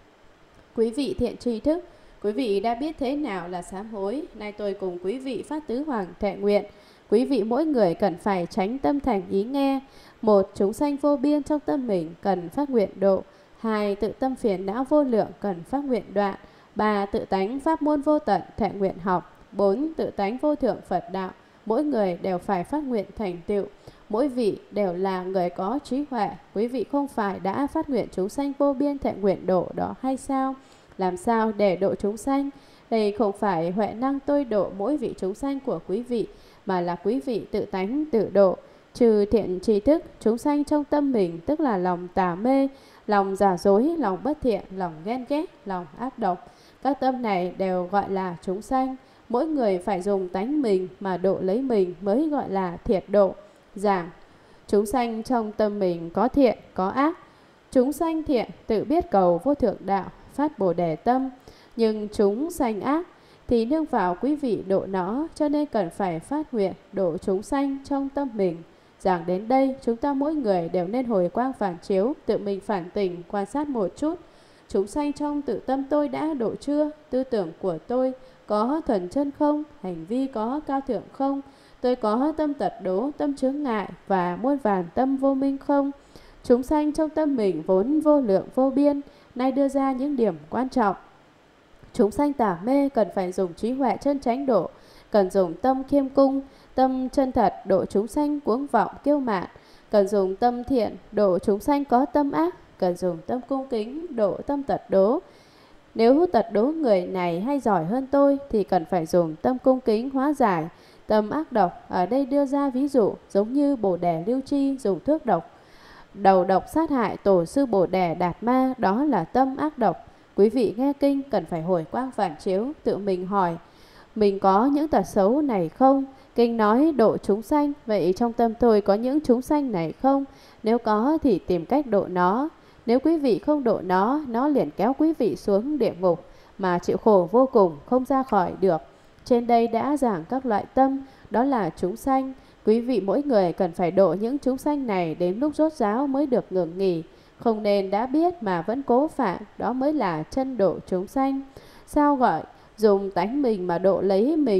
Speaker 1: quý vị thiện tri thức, quý vị đã biết thế nào là sám hối. Nay tôi cùng quý vị phát tứ hoàng thệ nguyện. Quý vị mỗi người cần phải tránh tâm thành ý nghe. Một, chúng sanh vô biên trong tâm mình cần phát nguyện độ. Hai, tự tâm phiền não vô lượng cần phát nguyện đoạn. Ba, tự tánh pháp môn vô tận thệ nguyện học. Bốn, tự tánh vô thượng Phật đạo mỗi người đều phải phát nguyện thành tựu. Mỗi vị đều là người có trí huệ. Quý vị không phải đã phát nguyện chúng sanh vô biên thệ nguyện độ đó hay sao? Làm sao để độ chúng sanh? Đây không phải huệ năng tôi độ mỗi vị chúng sanh của quý vị, mà là quý vị tự tánh tự độ. Trừ thiện tri thức, chúng sanh trong tâm mình, tức là lòng tà mê, lòng giả dối, lòng bất thiện, lòng ghen ghét, lòng ác độc. Các tâm này đều gọi là chúng sanh. Mỗi người phải dùng tánh mình mà độ lấy mình mới gọi là thiệt độ. Giảng: chúng sanh trong tâm mình có thiện, có ác. Chúng sanh thiện tự biết cầu vô thượng đạo, phát bồ đề tâm. Nhưng chúng sanh ác thì nương vào quý vị độ nó, cho nên cần phải phát nguyện độ chúng sanh trong tâm mình. Giảng đến đây, chúng ta mỗi người đều nên hồi quang phản chiếu, tự mình phản tỉnh, quan sát một chút. Chúng sanh trong tự tâm tôi đã độ chưa? Tư tưởng của tôi có thuần chân không? Hành vi có cao thượng không? Tôi có tâm tật đố, tâm chướng ngại và muôn vàn tâm vô minh không? Chúng sanh trong tâm mình vốn vô lượng vô biên, nay đưa ra những điểm quan trọng. Chúng sanh tà mê cần phải dùng trí huệ chân chánh độ, cần dùng tâm khiêm cung, tâm chân thật độ chúng sanh cuống vọng kiêu mạn, cần dùng tâm thiện độ chúng sanh có tâm ác, cần dùng tâm cung kính độ tâm tật đố. Nếu tật đố người này hay giỏi hơn tôi thì cần phải dùng tâm cung kính hóa giải tâm ác độc. Ở đây đưa ra ví dụ giống như Bồ Đề Lưu Tri dùng thước độc, đầu độc sát hại tổ sư Bồ Đề Đạt Ma, đó là tâm ác độc. Quý vị nghe kinh cần phải hồi quang phản chiếu, tự mình hỏi mình có những tật xấu này không? Kinh nói độ chúng sanh, vậy trong tâm tôi có những chúng sanh này không? Nếu có thì tìm cách độ nó. Nếu quý vị không độ nó, nó liền kéo quý vị xuống địa ngục mà chịu khổ vô cùng, không ra khỏi được. Trên đây đã giảng các loại tâm, đó là chúng sanh. Quý vị mỗi người cần phải độ những chúng sanh này đến lúc rốt ráo mới được ngừng nghỉ. Không nên đã biết mà vẫn cố phạm, đó mới là chân độ chúng sanh. Sao gọi dùng tánh mình mà độ lấy mình?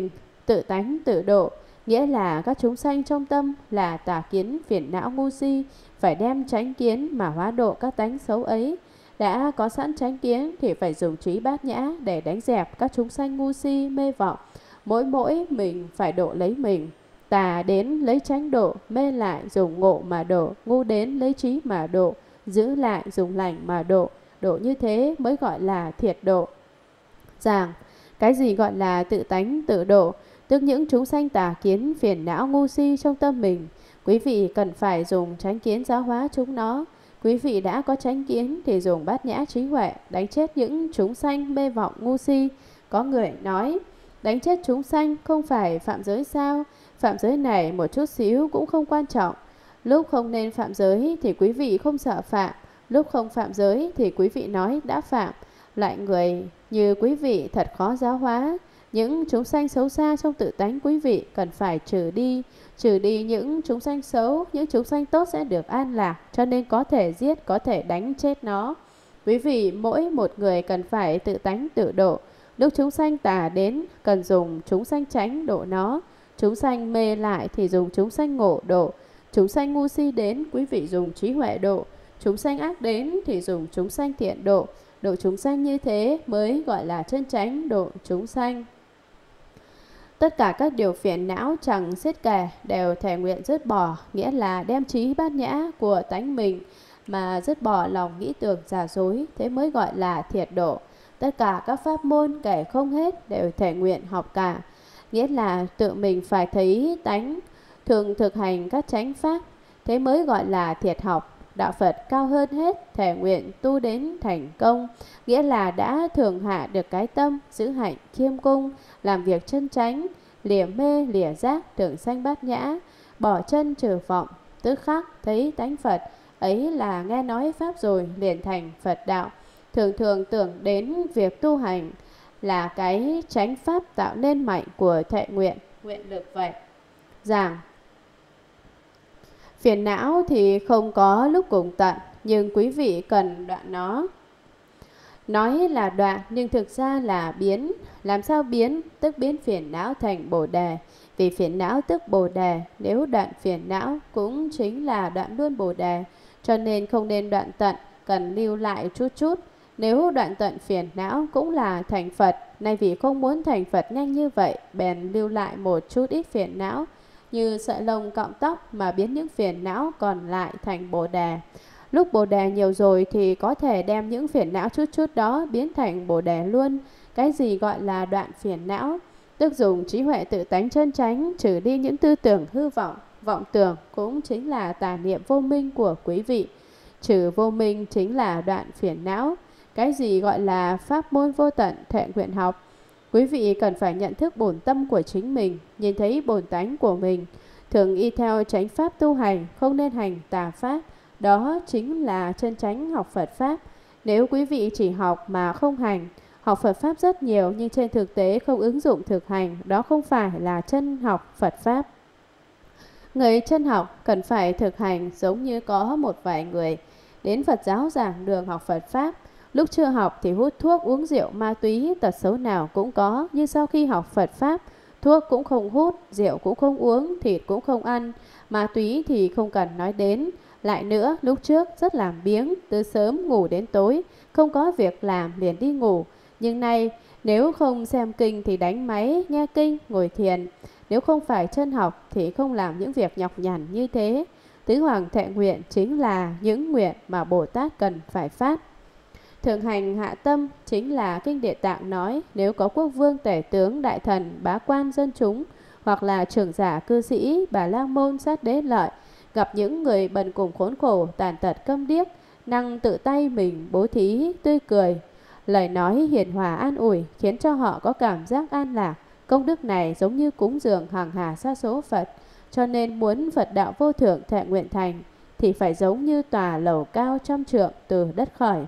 Speaker 1: tự tánh tự độ, nghĩa là các chúng sanh trong tâm là tà kiến phiền não ngu si, phải đem chánh kiến mà hóa độ các tánh xấu ấy. Đã có sẵn chánh kiến thì phải dùng trí bát nhã để đánh dẹp các chúng sanh ngu si mê vọng. Mỗi mỗi mình phải độ lấy mình. Tà đến lấy chánh độ, mê lại dùng ngộ mà độ, ngu đến lấy trí mà độ, giữ lại dùng lành mà độ. Độ như thế mới gọi là thiệt độ. Giảng, cái gì gọi là tự tánh tự độ? Tức những chúng sanh tà kiến phiền não ngu si trong tâm mình, quý vị cần phải dùng chánh kiến giáo hóa chúng nó. Quý vị đã có chánh kiến thì dùng bát nhã trí huệ đánh chết những chúng sanh mê vọng ngu si. Có người nói, đánh chết chúng sanh không phải phạm giới sao? Phạm giới này một chút xíu cũng không quan trọng. Lúc không nên phạm giới thì quý vị không sợ phạm, lúc không phạm giới thì quý vị nói đã phạm. Loại người như quý vị thật khó giáo hóa. Những chúng sanh xấu xa trong tự tánh quý vị cần phải trừ đi. Trừ đi những chúng sanh xấu, những chúng sanh tốt sẽ được an lạc. Cho nên có thể giết, có thể đánh chết nó. Quý vị mỗi một người cần phải tự tánh tự độ. Lúc chúng sanh tà đến cần dùng chúng sanh chánh độ nó. Chúng sanh mê lại thì dùng chúng sanh ngộ độ. Chúng sanh ngu si đến quý vị dùng trí huệ độ. Chúng sanh ác đến thì dùng chúng sanh thiện độ. Độ chúng sanh như thế mới gọi là chân chánh độ chúng sanh. Tất cả các điều phiền não chẳng xiết kể đều thể nguyện dứt bỏ, nghĩa là đem trí bát nhã của tánh mình mà dứt bỏ lòng nghĩ tưởng giả dối, thế mới gọi là thiệt độ. Tất cả các pháp môn kể không hết đều thể nguyện học cả, nghĩa là tự mình phải thấy tánh, thường thực hành các chánh pháp, thế mới gọi là thiệt học. Đạo Phật cao hơn hết, thể nguyện tu đến thành công, nghĩa là đã thường hạ được cái tâm, giữ hạnh khiêm cung, làm việc chân chánh, lìa mê lìa giác, tưởng sanh bát nhã, bỏ chân trừ vọng, tức khắc thấy tánh Phật, ấy là nghe nói pháp rồi liền thành Phật đạo. Thường thường tưởng đến việc tu hành là cái chánh pháp tạo nên mạnh của thệ nguyện, nguyện lực vậy. Giảng, phiền não thì không có lúc cùng tận, nhưng quý vị cần đoạn nó. Nói là đoạn nhưng thực ra là biến. Làm sao biến? Tức biến phiền não thành bồ đề. Vì phiền não tức bồ đề, nếu đoạn phiền não cũng chính là đoạn luôn bồ đề. Cho nên không nên đoạn tận, cần lưu lại chút chút. Nếu đoạn tận phiền não cũng là thành Phật. Nay vì không muốn thành Phật nhanh như vậy, bèn lưu lại một chút ít phiền não, như sợi lông cọng tóc mà biến những phiền não còn lại thành bồ đề. Lúc bồ đề nhiều rồi thì có thể đem những phiền não chút chút đó biến thành bồ đề luôn. Cái gì gọi là đoạn phiền não? Tức dùng trí huệ tự tánh chân chánh trừ đi những tư tưởng hư vọng. Vọng tưởng cũng chính là tà niệm vô minh của quý vị. Trừ vô minh chính là đoạn phiền não. Cái gì gọi là pháp môn vô tận thệ nguyện học? Quý vị cần phải nhận thức bổn tâm của chính mình, nhìn thấy bổn tánh của mình, thường y theo chánh pháp tu hành, không nên hành tà pháp. Đó chính là chân chánh học Phật Pháp. Nếu quý vị chỉ học mà không hành, học Phật Pháp rất nhiều nhưng trên thực tế không ứng dụng thực hành, đó không phải là chân học Phật Pháp. Người chân học cần phải thực hành, giống như có một vài người đến Phật giáo giảng đường học Phật Pháp. Lúc chưa học thì hút thuốc, uống rượu, ma túy, tật xấu nào cũng có. Nhưng sau khi học Phật Pháp, thuốc cũng không hút, rượu cũng không uống, thịt cũng không ăn, ma túy thì không cần nói đến. Lại nữa, lúc trước rất làm biếng, từ sớm ngủ đến tối, không có việc làm liền đi ngủ. Nhưng nay, nếu không xem kinh thì đánh máy, nghe kinh, ngồi thiền. Nếu không phải chân học thì không làm những việc nhọc nhằn như thế. Tứ hoàng thệ nguyện chính là những nguyện mà Bồ Tát cần phải phát. Thường hành hạ tâm chính là Kinh Địa Tạng nói, nếu có quốc vương, tể tướng, đại thần, bá quan, dân chúng, hoặc là trưởng giả, cư sĩ, bà la môn, sát đế lợi, gặp những người bần cùng khốn khổ, tàn tật, câm điếc, năng tự tay mình bố thí, tươi cười, lời nói hiền hòa an ủi, khiến cho họ có cảm giác an lạc. Công đức này giống như cúng dường hàng hà sa số Phật. Cho nên muốn Phật đạo vô thượng thệ nguyện thành, thì phải giống như tòa lầu cao trăm trượng từ đất khởi.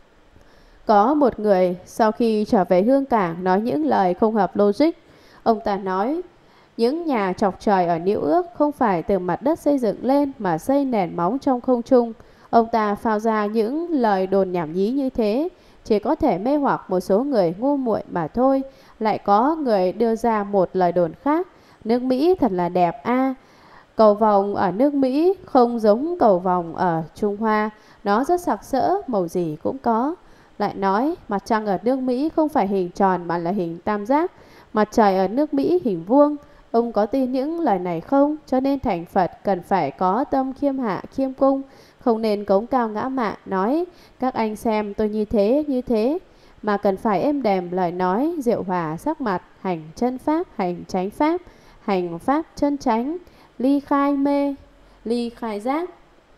Speaker 1: Có một người sau khi trở về Hương Cảng nói những lời không hợp logic. Ông ta nói, những nhà chọc trời ở Niễu Ước không phải từ mặt đất xây dựng lên mà xây nền móng trong không trung. Ông ta phao ra những lời đồn nhảm nhí như thế, chỉ có thể mê hoặc một số người ngu muội mà thôi. Lại có người đưa ra một lời đồn khác: nước Mỹ thật là đẹp a. À, cầu vồng ở nước Mỹ không giống cầu vồng ở Trung Hoa, nó rất sặc sỡ, màu gì cũng có. Lại nói mặt trăng ở nước Mỹ không phải hình tròn mà là hình tam giác, mặt trời ở nước Mỹ hình vuông. Ông có tin những lời này không? Cho nên thành Phật cần phải có tâm khiêm hạ khiêm cung, không nên cống cao ngã mạn nói các anh xem tôi như thế như thế, mà cần phải êm đềm lời nói, diệu hòa sắc mặt, hành chân pháp, hành chánh pháp, hành pháp chân chánh, ly khai mê, ly khai giác.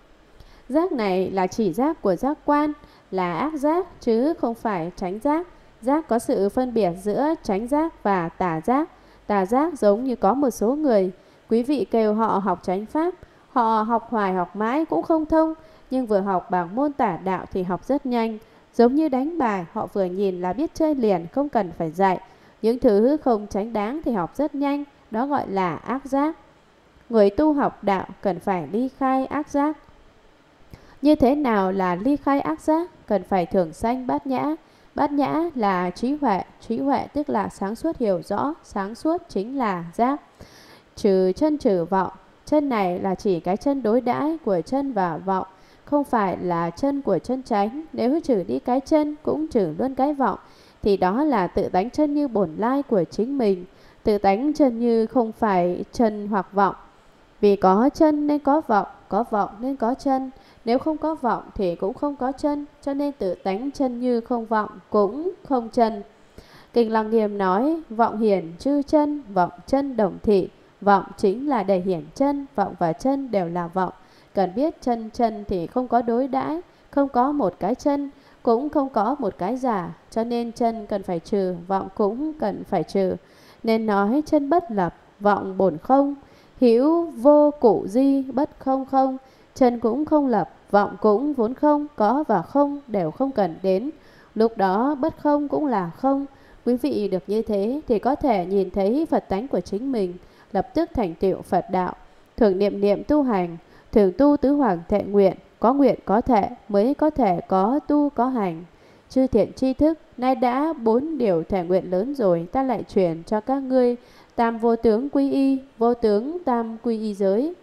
Speaker 1: Giác này là chỉ giác của giác quan, là ác giác chứ không phải chánh giác. Giác có sự phân biệt giữa chánh giác và tà giác. Tà giác giống như có một số người, quý vị kêu họ học chánh pháp, họ học hoài học mãi cũng không thông, nhưng vừa học bằng môn tả đạo thì học rất nhanh. Giống như đánh bài, họ vừa nhìn là biết chơi liền, không cần phải dạy. Những thứ không chánh đáng thì học rất nhanh, đó gọi là ác giác. Người tu học đạo cần phải ly khai ác giác. Như thế nào là ly khai ác giác? Cần phải thường sanh bát nhã. Bát nhã là trí huệ, trí huệ tức là sáng suốt hiểu rõ, sáng suốt chính là giác. Trừ chân trừ vọng, chân này là chỉ cái chân đối đãi của chân và vọng, không phải là chân của chân chánh. Nếu trừ đi cái chân cũng trừ luôn cái vọng, thì đó là tự tánh chân như bổn lai của chính mình. Tự tánh chân như không phải chân hoặc vọng. Vì có chân nên có vọng, có vọng nên có chân. Nếu không có vọng thì cũng không có chân, cho nên tự tánh chân như không vọng cũng không chân. Kinh Lăng Nghiêm nói: vọng hiển chư chân, vọng chân đồng thị. Vọng chính là để hiển chân, vọng và chân đều là vọng. Cần biết chân chân thì không có đối đãi, không có một cái chân, cũng không có một cái giả, cho nên chân cần phải trừ, vọng cũng cần phải trừ. Nên nói chân bất lập, vọng bổn không, hữu vô cụ di, bất không không. Chân cũng không lập, vọng cũng vốn không, có và không đều không cần đến. Lúc đó bất không cũng là không. Quý vị được như thế thì có thể nhìn thấy Phật tánh của chính mình, lập tức thành tựu Phật đạo. Thường niệm niệm tu hành, thường tu tứ hoàng thệ nguyện, có nguyện có thệ mới có thể có tu có hành. Chư thiện tri thức, nay đã bốn điều thệ nguyện lớn rồi, ta lại truyền cho các ngươi tam vô tướng quy y, vô tướng tam quy y giới.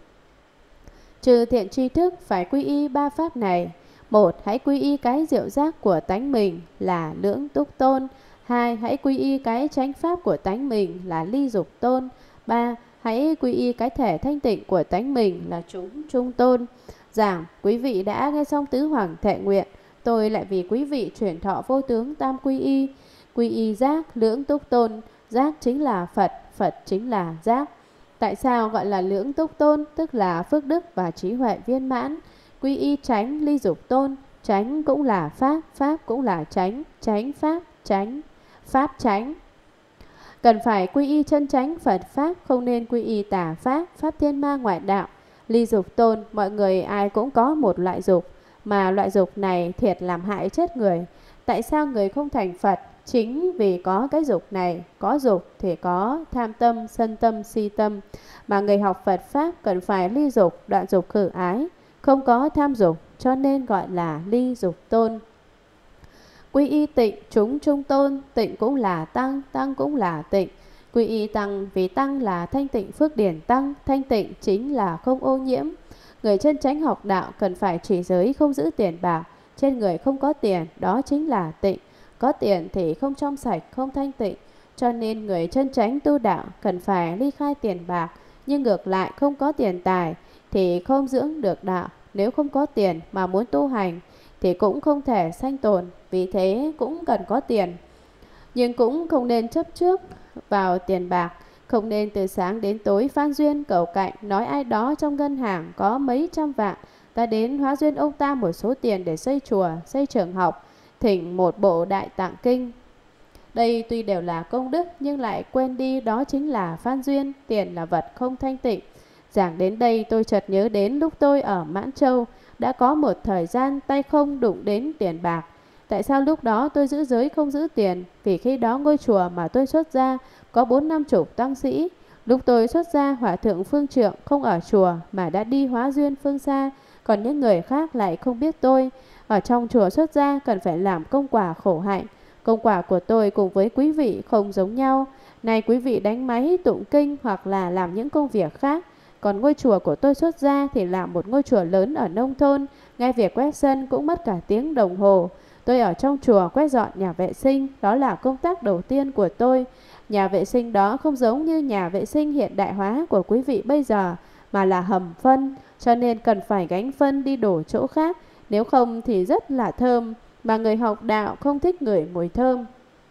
Speaker 1: Trừ thiện tri thức phải quy y ba pháp này. Một, hãy quy y cái diệu giác của tánh mình là lưỡng túc tôn. Hai, hãy quy y cái chánh pháp của tánh mình là ly dục tôn. Ba, hãy quy y cái thể thanh tịnh của tánh mình là chúng trung tôn. Giảng quý vị đã nghe xong tứ hoàng thệ nguyện, tôi lại vì quý vị chuyển thọ vô tướng tam quy y. Quy y giác lưỡng túc tôn, giác chính là Phật, Phật chính là giác. Tại sao gọi là lưỡng túc tôn? Tức là phước đức và trí huệ viên mãn. Quy y chánh ly dục tôn, chánh cũng là pháp, pháp cũng là chánh, chánh pháp, chánh, pháp chánh. Cần phải quy y chân chánh Phật pháp, không nên quy y tà pháp, pháp thiên ma ngoại đạo. Ly dục tôn, mọi người ai cũng có một loại dục, mà loại dục này thiệt làm hại chết người. Tại sao người không thành Phật? Chính vì có cái dục này, có dục thì có tham tâm, sân tâm, si tâm. Mà người học Phật pháp cần phải ly dục, đoạn dục khử ái, không có tham dục, cho nên gọi là ly dục tôn. Quy y tịnh, chúng trung tôn, tịnh cũng là tăng, tăng cũng là tịnh. Quy y tăng vì tăng là thanh tịnh phước điển tăng, thanh tịnh chính là không ô nhiễm. Người chân chánh học đạo cần phải chỉ giới không giữ tiền bạc, trên người không có tiền, đó chính là tịnh. Có tiền thì không trong sạch, không thanh tịnh. Cho nên người chân chánh tu đạo cần phải ly khai tiền bạc, nhưng ngược lại không có tiền tài thì không dưỡng được đạo. Nếu không có tiền mà muốn tu hành thì cũng không thể sanh tồn, vì thế cũng cần có tiền. Nhưng cũng không nên chấp trước vào tiền bạc, không nên từ sáng đến tối phan duyên cầu cạnh, nói ai đó trong ngân hàng có mấy trăm vạn, ta đến hóa duyên ông ta một số tiền để xây chùa, xây trường học, thỉnh một bộ đại tạng kinh. Đây tuy đều là công đức nhưng lại quên đi đó chính là phan duyên, tiền là vật không thanh tịnh. Giảng đến đây tôi chợt nhớ đến lúc tôi ở Mãn Châu đã có một thời gian tay không đụng đến tiền bạc. Tại sao lúc đó tôi giữ giới không giữ tiền? Vì khi đó ngôi chùa mà tôi xuất gia có bốn năm chục tăng sĩ. Lúc tôi xuất gia, Hòa thượng Phương Trượng không ở chùa mà đã đi hóa duyên phương xa, còn những người khác lại không biết tôi. Ở trong chùa xuất gia cần phải làm công quả khổ hạnh. Công quả của tôi cùng với quý vị không giống nhau. Này quý vị đánh máy, tụng kinh hoặc là làm những công việc khác. Còn ngôi chùa của tôi xuất gia thì là một ngôi chùa lớn ở nông thôn. Ngay việc quét sân cũng mất cả tiếng đồng hồ. Tôi ở trong chùa quét dọn nhà vệ sinh, đó là công tác đầu tiên của tôi. Nhà vệ sinh đó không giống như nhà vệ sinh hiện đại hóa của quý vị bây giờ, mà là hầm phân, cho nên cần phải gánh phân đi đổ chỗ khác. Nếu không thì rất là thơm, mà người học đạo không thích ngửi mùi thơm.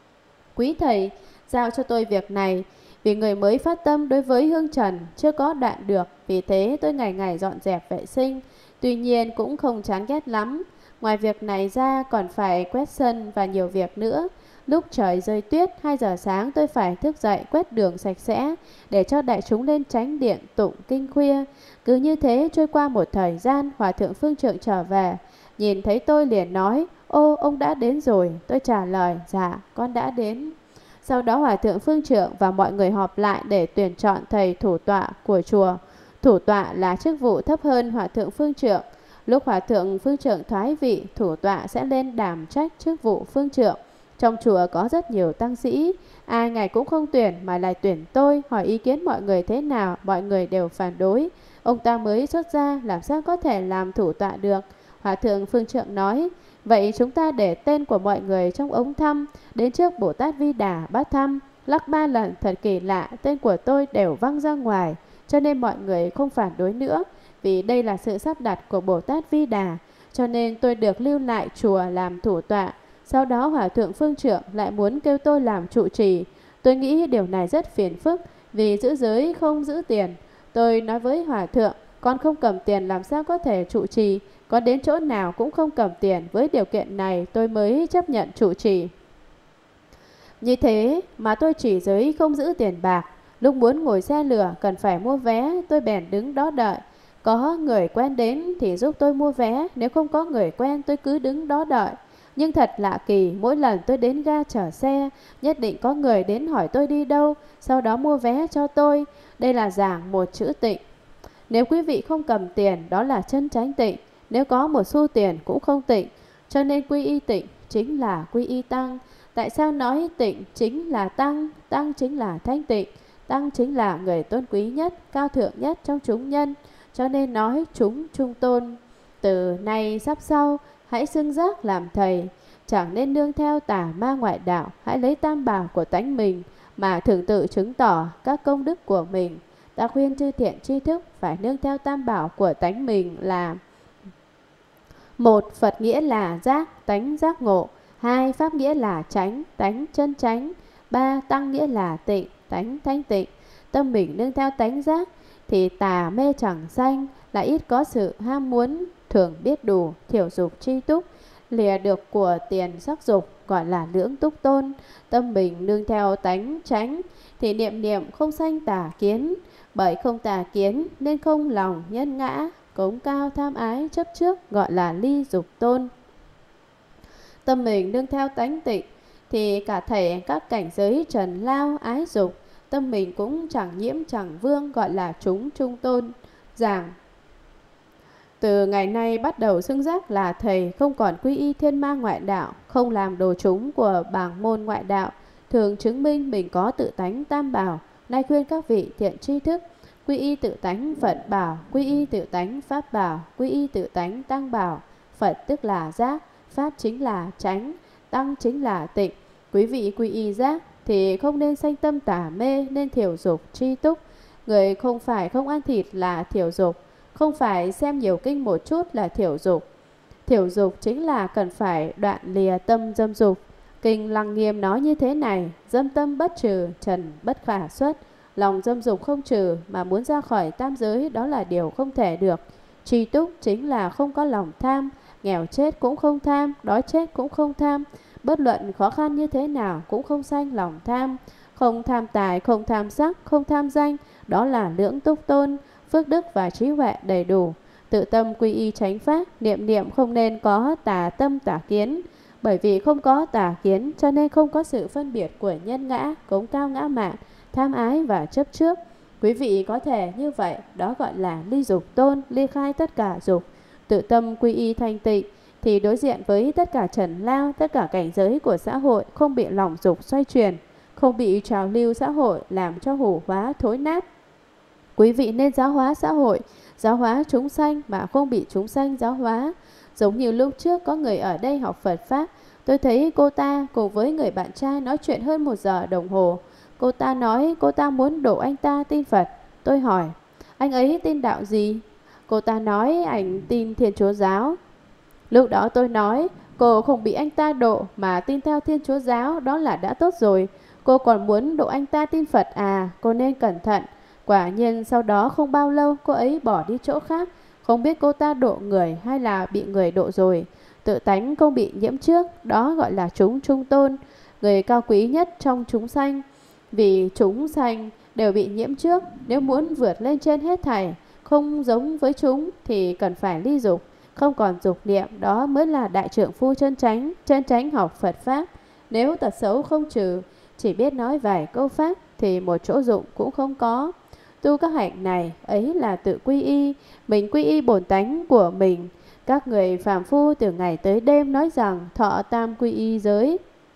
Speaker 1: Quý thầy giao cho tôi việc này, vì người mới phát tâm đối với hương trần chưa có đoạn được. Vì thế tôi ngày ngày dọn dẹp vệ sinh, tuy nhiên cũng không chán ghét lắm. Ngoài việc này ra còn phải quét sân và nhiều việc nữa. Lúc trời rơi tuyết, hai giờ sáng tôi phải thức dậy quét đường sạch sẽ để cho đại chúng lên chánh điện tụng kinh khuya. Cứ như thế trôi qua một thời gian, Hòa thượng Phương Trượng trở về. Nhìn thấy tôi liền nói: "Ô, ông đã đến rồi." Tôi trả lời: "Dạ, con đã đến." Sau đó Hòa thượng Phương Trượng và mọi người họp lại để tuyển chọn thầy thủ tọa của chùa. Thủ tọa là chức vụ thấp hơn Hòa thượng Phương Trượng. Lúc Hòa thượng Phương Trượng thoái vị, thủ tọa sẽ lên đảm trách chức vụ Phương Trượng. Trong chùa có rất nhiều tăng sĩ, ai ngài cũng không tuyển mà lại tuyển tôi. Hỏi ý kiến mọi người thế nào, mọi người đều phản đối. Ông ta mới xuất gia, làm sao có thể làm thủ tọa được? Hòa thượng Phương Trượng nói: "Vậy chúng ta để tên của mọi người trong ống thăm, đến trước Bồ Tát Vi Đà bát thăm, lắc ba lần, thật kỳ lạ, tên của tôi đều văng ra ngoài, cho nên mọi người không phản đối nữa. Vì đây là sự sắp đặt của Bồ Tát Vi Đà, cho nên tôi được lưu lại chùa làm thủ tọa." Sau đó Hòa thượng Phương Trượng lại muốn kêu tôi làm trụ trì. Tôi nghĩ điều này rất phiền phức, vì giữ giới không giữ tiền. Tôi nói với Hòa thượng: "Con không cầm tiền làm sao có thể trụ trì, có đến chỗ nào cũng không cầm tiền, với điều kiện này tôi mới chấp nhận trụ trì." Như thế mà tôi chỉ giới không giữ tiền bạc. Lúc muốn ngồi xe lửa cần phải mua vé, tôi bèn đứng đó đợi. Có người quen đến thì giúp tôi mua vé, nếu không có người quen tôi cứ đứng đó đợi. Nhưng thật lạ kỳ, mỗi lần tôi đến ga chở xe, nhất định có người đến hỏi tôi đi đâu, sau đó mua vé cho tôi. Đây là giảng một chữ tịnh. Nếu quý vị không cầm tiền, đó là chân chánh tịnh. Nếu có một xu tiền cũng không tịnh. Cho nên quy y tịnh chính là quy y tăng. Tại sao nói tịnh chính là tăng? Tăng chính là thanh tịnh. Tăng chính là người tôn quý nhất, cao thượng nhất trong chúng nhân. Cho nên nói chúng trung tôn. Từ nay sắp sau, hãy xưng giác làm thầy. Chẳng nên nương theo tà ma ngoại đạo. Hãy lấy tam bảo của tánh mình mà thường tự chứng tỏ các công đức của mình. Ta khuyên chư thiện tri thức phải nương theo tam bảo của tánh mình là: một, Phật nghĩa là giác, tánh giác ngộ. Hai, Pháp nghĩa là chánh, tánh chân chánh. Ba, Tăng nghĩa là tịnh, tánh thanh tịnh. Tâm mình nương theo tánh giác thì tà mê chẳng sanh, lại ít có sự ham muốn, thường biết đủ, thiểu dục tri túc, lìa được của tiền sắc dục, gọi là lưỡng túc tôn. Tâm mình nương theo tánh chánh thì niệm niệm không sanh tà kiến, bởi không tà kiến nên không lòng nhân ngã, cống cao tham ái chấp trước, gọi là ly dục tôn. Tâm mình nương theo tánh tịnh thì cả thảy các cảnh giới trần lao ái dục, tâm mình cũng chẳng nhiễm chẳng vương, gọi là chúng trung tôn. Giảng: từ ngày nay bắt đầu xưng giác là thầy, không còn quy y thiên ma ngoại đạo, không làm đồ chúng của bảng môn ngoại đạo, thường chứng minh mình có tự tánh tam bảo. Nay khuyên các vị thiện tri thức quy y tự tánh Phật bảo, quy y tự tánh Pháp bảo, quy y tự tánh Tăng bảo. Phật tức là giác, Pháp chính là chánh, Tăng chính là tịnh. Quý vị quy y giác thì không nên sanh tâm tà mê, nên thiểu dục tri túc. Người không phải không ăn thịt là thiểu dục, không phải xem nhiều kinh một chút là thiểu dục. Thiểu dục chính là cần phải đoạn lìa tâm dâm dục. Kinh Lăng Nghiêm nói như thế này: dâm tâm bất trừ, trần bất khả xuất. Lòng dâm dục không trừ mà muốn ra khỏi tam giới, đó là điều không thể được. Tri túc chính là không có lòng tham, nghèo chết cũng không tham, đói chết cũng không tham. Bất luận khó khăn như thế nào cũng không sanh lòng tham. Không tham tài, không tham sắc, không tham danh, đó là lưỡng túc tôn. Phước đức và trí huệ đầy đủ. Tự tâm quy y chánh pháp, niệm niệm không nên có tà tâm tà kiến. Bởi vì không có tà kiến cho nên không có sự phân biệt của nhân ngã, cống cao ngã mạn, tham ái và chấp trước. Quý vị có thể như vậy, đó gọi là ly dục tôn, ly khai tất cả dục. tự tâm quy y thanh tịnh, thì đối diện với tất cả trần lao, tất cả cảnh giới của xã hội, không bị lòng dục xoay chuyển, không bị trào lưu xã hội làm cho hủ hóa thối nát. Quý vị nên giáo hóa xã hội, giáo hóa chúng sanh mà không bị chúng sanh giáo hóa. Giống như lúc trước có người ở đây học Phật Pháp, tôi thấy cô ta cùng với người bạn trai nói chuyện hơn một giờ đồng hồ. Cô ta nói cô ta muốn độ anh ta tin Phật. Tôi hỏi, anh ấy tin đạo gì? Cô ta nói anh tin Thiên Chúa giáo. Lúc đó tôi nói, cô không bị anh ta độ mà tin theo Thiên Chúa giáo, đó là đã tốt rồi. Cô còn muốn độ anh ta tin Phật à, cô nên cẩn thận. Quả nhiên sau đó không bao lâu cô ấy bỏ đi chỗ khác. Không biết cô ta độ người hay là bị người độ rồi. Tự tánh không bị nhiễm trước, đó gọi là chúng trung tôn, người cao quý nhất trong chúng sanh. Vì chúng sanh đều bị nhiễm trước, nếu muốn vượt lên trên hết thảy, không giống với chúng thì cần phải ly dục, không còn dục niệm, đó mới là đại trượng phu chân chánh, chân chánh học Phật Pháp. Nếu tật xấu không trừ, chỉ biết nói vài câu Pháp thì một chỗ dụng cũng không có. Tu các hạnh này ấy là tự quy y, mình quy y bổn tánh của mình. Các người phàm phu từ ngày tới đêm nói rằng thọ tam quy y giới,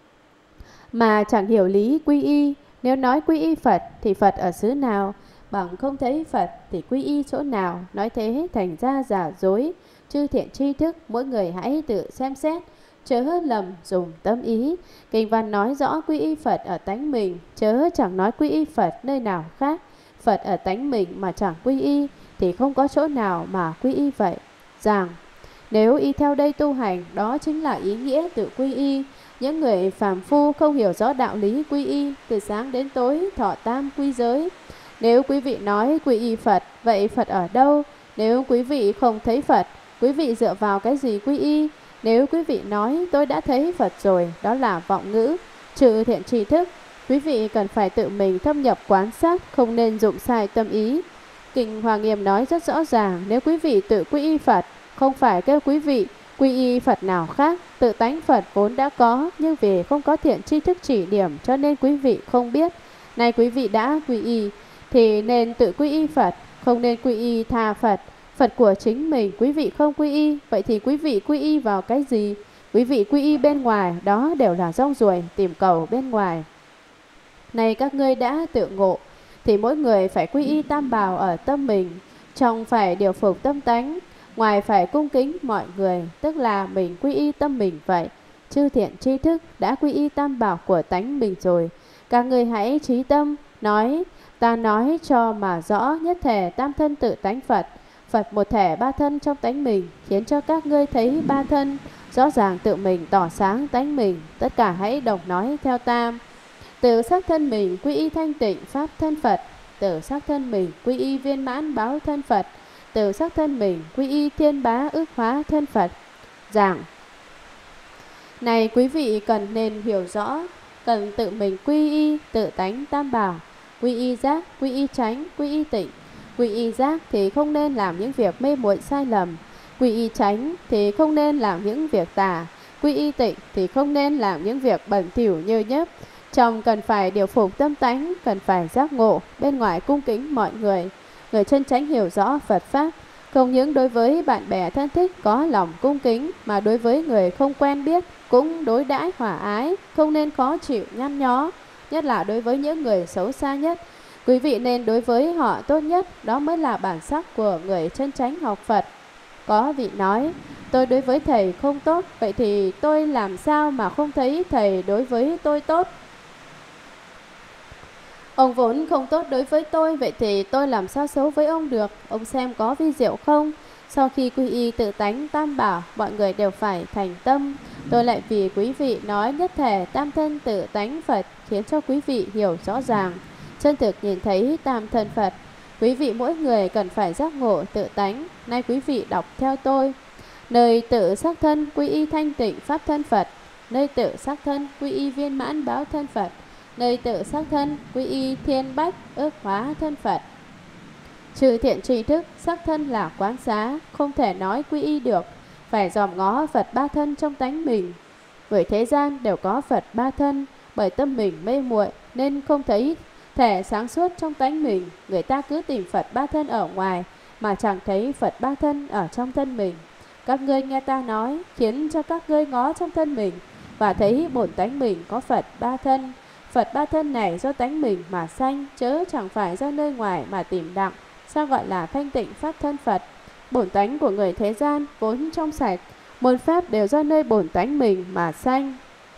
Speaker 1: mà chẳng hiểu lý quy y. Nếu nói quy y Phật thì Phật ở xứ nào, bằng không thấy Phật thì quy y chỗ nào, nói thế thành ra giả dối. Chư thiện tri thức, mỗi người hãy tự xem xét, chớ lầm dùng tâm ý. Kinh văn nói rõ quy y Phật ở tánh mình, chớ chẳng nói quy y Phật nơi nào khác. Phật ở tánh mình mà chẳng quy y thì không có chỗ nào mà quy y vậy. Rằng nếu y theo đây tu hành, đó chính là ý nghĩa tự quy y. Những người phàm phu không hiểu rõ đạo lý quy y, từ sáng đến tối thọ tam quy giới. Nếu quý vị nói quy y Phật, vậy Phật ở đâu? Nếu quý vị không thấy Phật, quý vị dựa vào cái gì quy y? Nếu quý vị nói tôi đã thấy Phật rồi, đó là vọng ngữ, trừ thiện tri thức. Quý vị cần phải tự mình thâm nhập quan sát, không nên dụng sai tâm ý. Kinh Hoa Nghiêm nói rất rõ ràng, nếu quý vị tự quy y Phật, không phải kêu quý vị quy y Phật nào khác. Tự tánh Phật vốn đã có, nhưng vì không có thiện tri thức chỉ điểm cho nên quý vị không biết. Nay quý vị đã quy y thì nên tự quy y Phật, không nên quy y tha Phật. Phật của chính mình quý vị không quy y, vậy thì quý vị quy y vào cái gì? Quý vị quy y bên ngoài, đó đều là rong ruổi tìm cầu bên ngoài. Này các ngươi đã tự ngộ, thì mỗi người phải quy y tam bảo ở tâm mình. Trong phải điều phục tâm tánh, ngoài phải cung kính mọi người, tức là mình quy y tâm mình vậy. Chư thiện tri thức đã quy y tam bảo của tánh mình rồi. Các ngươi hãy trí tâm, nói, ta nói cho mà rõ nhất thể tam thân tự tánh Phật. Phật một thể ba thân trong tánh mình, khiến cho các ngươi thấy ba thân, rõ ràng tự mình tỏ sáng tánh mình. Tất cả hãy đồng nói theo tam. Tự xác thân mình quy y thanh tịnh pháp thân Phật, tự xác thân mình quy y viên mãn báo thân Phật, tự xác thân mình quy y thiên bá ước hóa thân Phật. Giảng này quý vị cần nên hiểu rõ, cần tự mình quy y tự tánh tam bảo, quy y giác, quy y chánh, quy y tịnh. Quy y giác thì không nên làm những việc mê muội sai lầm, quy y chánh thì không nên làm những việc tà, quy y tịnh thì không nên làm những việc bẩn thỉu nhơ nhớp. Trong cần phải điều phục tâm tánh, cần phải giác ngộ, bên ngoài cung kính mọi người. Người chân chánh hiểu rõ Phật Pháp, không những đối với bạn bè thân thích có lòng cung kính, mà đối với người không quen biết cũng đối đãi hòa ái, không nên khó chịu nhăn nhó, nhất là đối với những người xấu xa nhất. Quý vị nên đối với họ tốt nhất, đó mới là bản sắc của người chân chánh học Phật. Có vị nói, tôi đối với thầy không tốt, vậy thì tôi làm sao mà không thấy thầy đối với tôi tốt? Ông vốn không tốt đối với tôi, vậy thì tôi làm sao xấu với ông được? Ông xem có vi diệu không? Sau khi quy y tự tánh tam bảo, mọi người đều phải thành tâm. Tôi lại vì quý vị nói nhất thể tam thân tự tánh Phật, khiến cho quý vị hiểu rõ ràng, chân thực nhìn thấy tam thân Phật. Quý vị mỗi người cần phải giác ngộ tự tánh. Nay quý vị đọc theo tôi. Nơi tự xác thân quy y thanh tịnh pháp thân Phật, nơi tự xác thân quy y viên mãn báo thân Phật, nơi tự xác thân quy y thiên bách ước hóa thân Phật. Trừ thiện tri thức, xác thân là quán xá, không thể nói quy y được, phải dòm ngó Phật ba thân trong tánh mình. Bởi thế gian đều có Phật ba thân, bởi tâm mình mê muội nên không thấy thể sáng suốt trong tánh mình. Người ta cứ tìm Phật ba thân ở ngoài mà chẳng thấy Phật ba thân ở trong thân mình. Các ngươi nghe ta nói, khiến cho các ngươi ngó trong thân mình và thấy bổn tánh mình có Phật ba thân. Phật ba thân này do tánh mình mà sanh, chớ chẳng phải do nơi ngoài mà tìm đặng. Sao gọi là thanh tịnh pháp thân Phật? Bổn tánh của người thế gian vốn trong sạch, môn pháp đều do nơi bổn tánh mình mà sanh.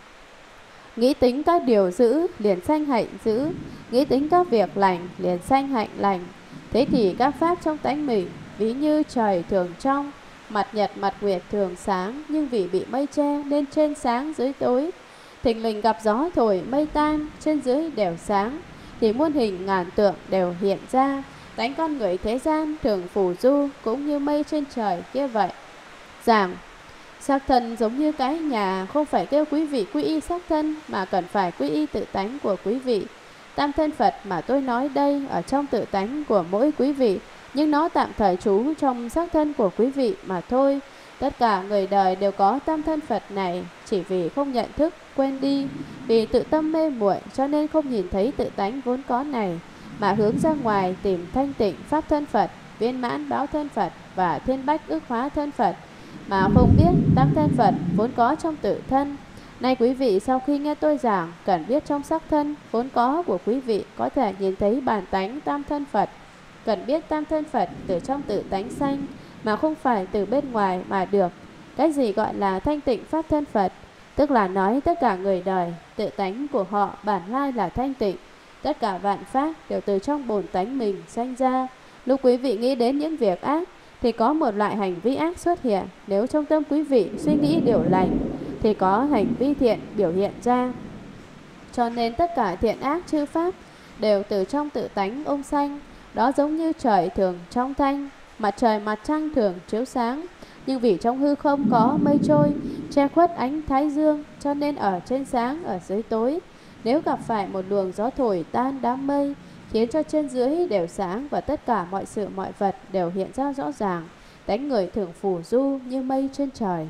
Speaker 1: Nghĩ tính các điều dữ liền sanh hạnh dữ, nghĩ tính các việc lành liền sanh hạnh lành. Thế thì các pháp trong tánh mình, ví như trời thường trong, mặt nhật mặt nguyệt thường sáng, nhưng vì bị mây che nên trên sáng dưới tối. Thình lình gặp gió thổi mây tan, trên dưới đều sáng, thì muôn hình ngàn tượng đều hiện ra. Tánh con người thế gian thường phù du, cũng như mây trên trời kia vậy. Giảng: xác thân giống như cái nhà, không phải kêu quý vị quy y xác thân, mà cần phải quy y tự tánh của quý vị. Tam thân Phật mà tôi nói đây ở trong tự tánh của mỗi quý vị, nhưng nó tạm thời trú trong xác thân của quý vị mà thôi. Tất cả người đời đều có tam thân Phật này, chỉ vì không nhận thức, quên đi, vì tự tâm mê muội cho nên không nhìn thấy tự tánh vốn có này, mà hướng ra ngoài tìm thanh tịnh pháp thân Phật, viên mãn báo thân Phật và thiên bách ước hóa thân Phật, mà không biết tam thân Phật vốn có trong tự thân. Nay quý vị sau khi nghe tôi giảng, cần biết trong sắc thân vốn có của quý vị có thể nhìn thấy bản tánh tam thân Phật. Cần biết tam thân Phật từ trong tự tánh sanh, mà không phải từ bên ngoài mà được. Cái gì gọi là thanh tịnh pháp thân Phật? Tức là nói tất cả người đời, tự tánh của họ bản lai là thanh tịnh. Tất cả vạn pháp đều từ trong bổn tánh mình sanh ra. Lúc quý vị nghĩ đến những việc ác, thì có một loại hành vi ác xuất hiện. Nếu trong tâm quý vị suy nghĩ điều lành, thì có hành vi thiện biểu hiện ra. Cho nên tất cả thiện ác chư pháp đều từ trong tự tánh ông sanh. Đó giống như trời thường trong thanh, mặt trời mặt trăng thường chiếu sáng, nhưng vì trong hư không có mây trôi che khuất ánh thái dương, cho nên ở trên sáng, ở dưới tối. Nếu gặp phải một luồng gió thổi tan đám mây, khiến cho trên dưới đều sáng, và tất cả mọi sự mọi vật đều hiện ra rõ ràng. Tánh người thường phù du như mây trên trời.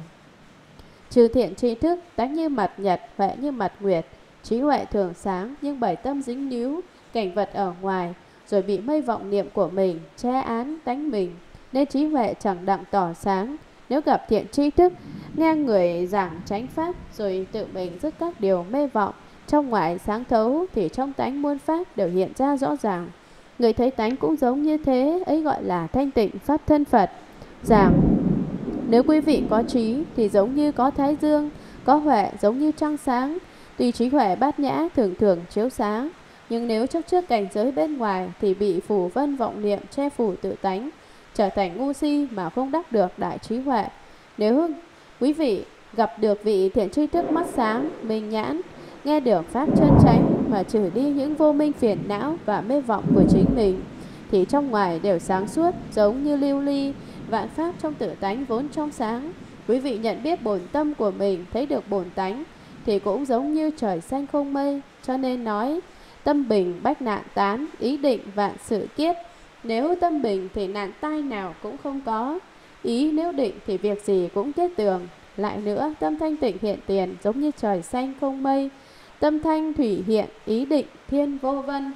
Speaker 1: Trừ thiện tri thức, tánh như mặt nhật, huệ như mặt nguyệt. Trí huệ thường sáng, nhưng bởi tâm dính níu cảnh vật ở ngoài, rồi bị mây vọng niệm của mình che án tánh mình, nên trí huệ chẳng đặng tỏ sáng. Nếu gặp thiện tri thức, nghe người giảng chánh pháp, rồi tự mình dứt các điều mê vọng, trong ngoài sáng thấu, thì trong tánh muôn pháp đều hiện ra rõ ràng. Người thấy tánh cũng giống như thế, ấy gọi là thanh tịnh pháp thân Phật. Giảng: nếu quý vị có trí thì giống như có thái dương, có huệ giống như trăng sáng. Tuy trí huệ bát nhã thường thường chiếu sáng, nhưng nếu chấp trước cảnh giới bên ngoài thì bị phủ vân vọng niệm che phủ tự tánh, trở thành ngu si mà không đắc được đại trí huệ. Nếu quý vị gặp được vị thiện tri thức mắt sáng, minh nhãn, nghe được pháp chân chánh mà trừ đi những vô minh phiền não và mê vọng của chính mình, thì trong ngoài đều sáng suốt, giống như lưu ly. Vạn pháp trong tự tánh vốn trong sáng. Quý vị nhận biết bổn tâm của mình, thấy được bổn tánh, thì cũng giống như trời xanh không mây. Cho nên nói tâm bình bách nạn tán, ý định vạn sự kiết. Nếu tâm bình thì nạn tai nào cũng không có, ý nếu định thì việc gì cũng tiết tường. Lại nữa, tâm thanh tịnh hiện tiền giống như trời xanh không mây. Tâm thanh thủy hiện, ý định thiên vô vân.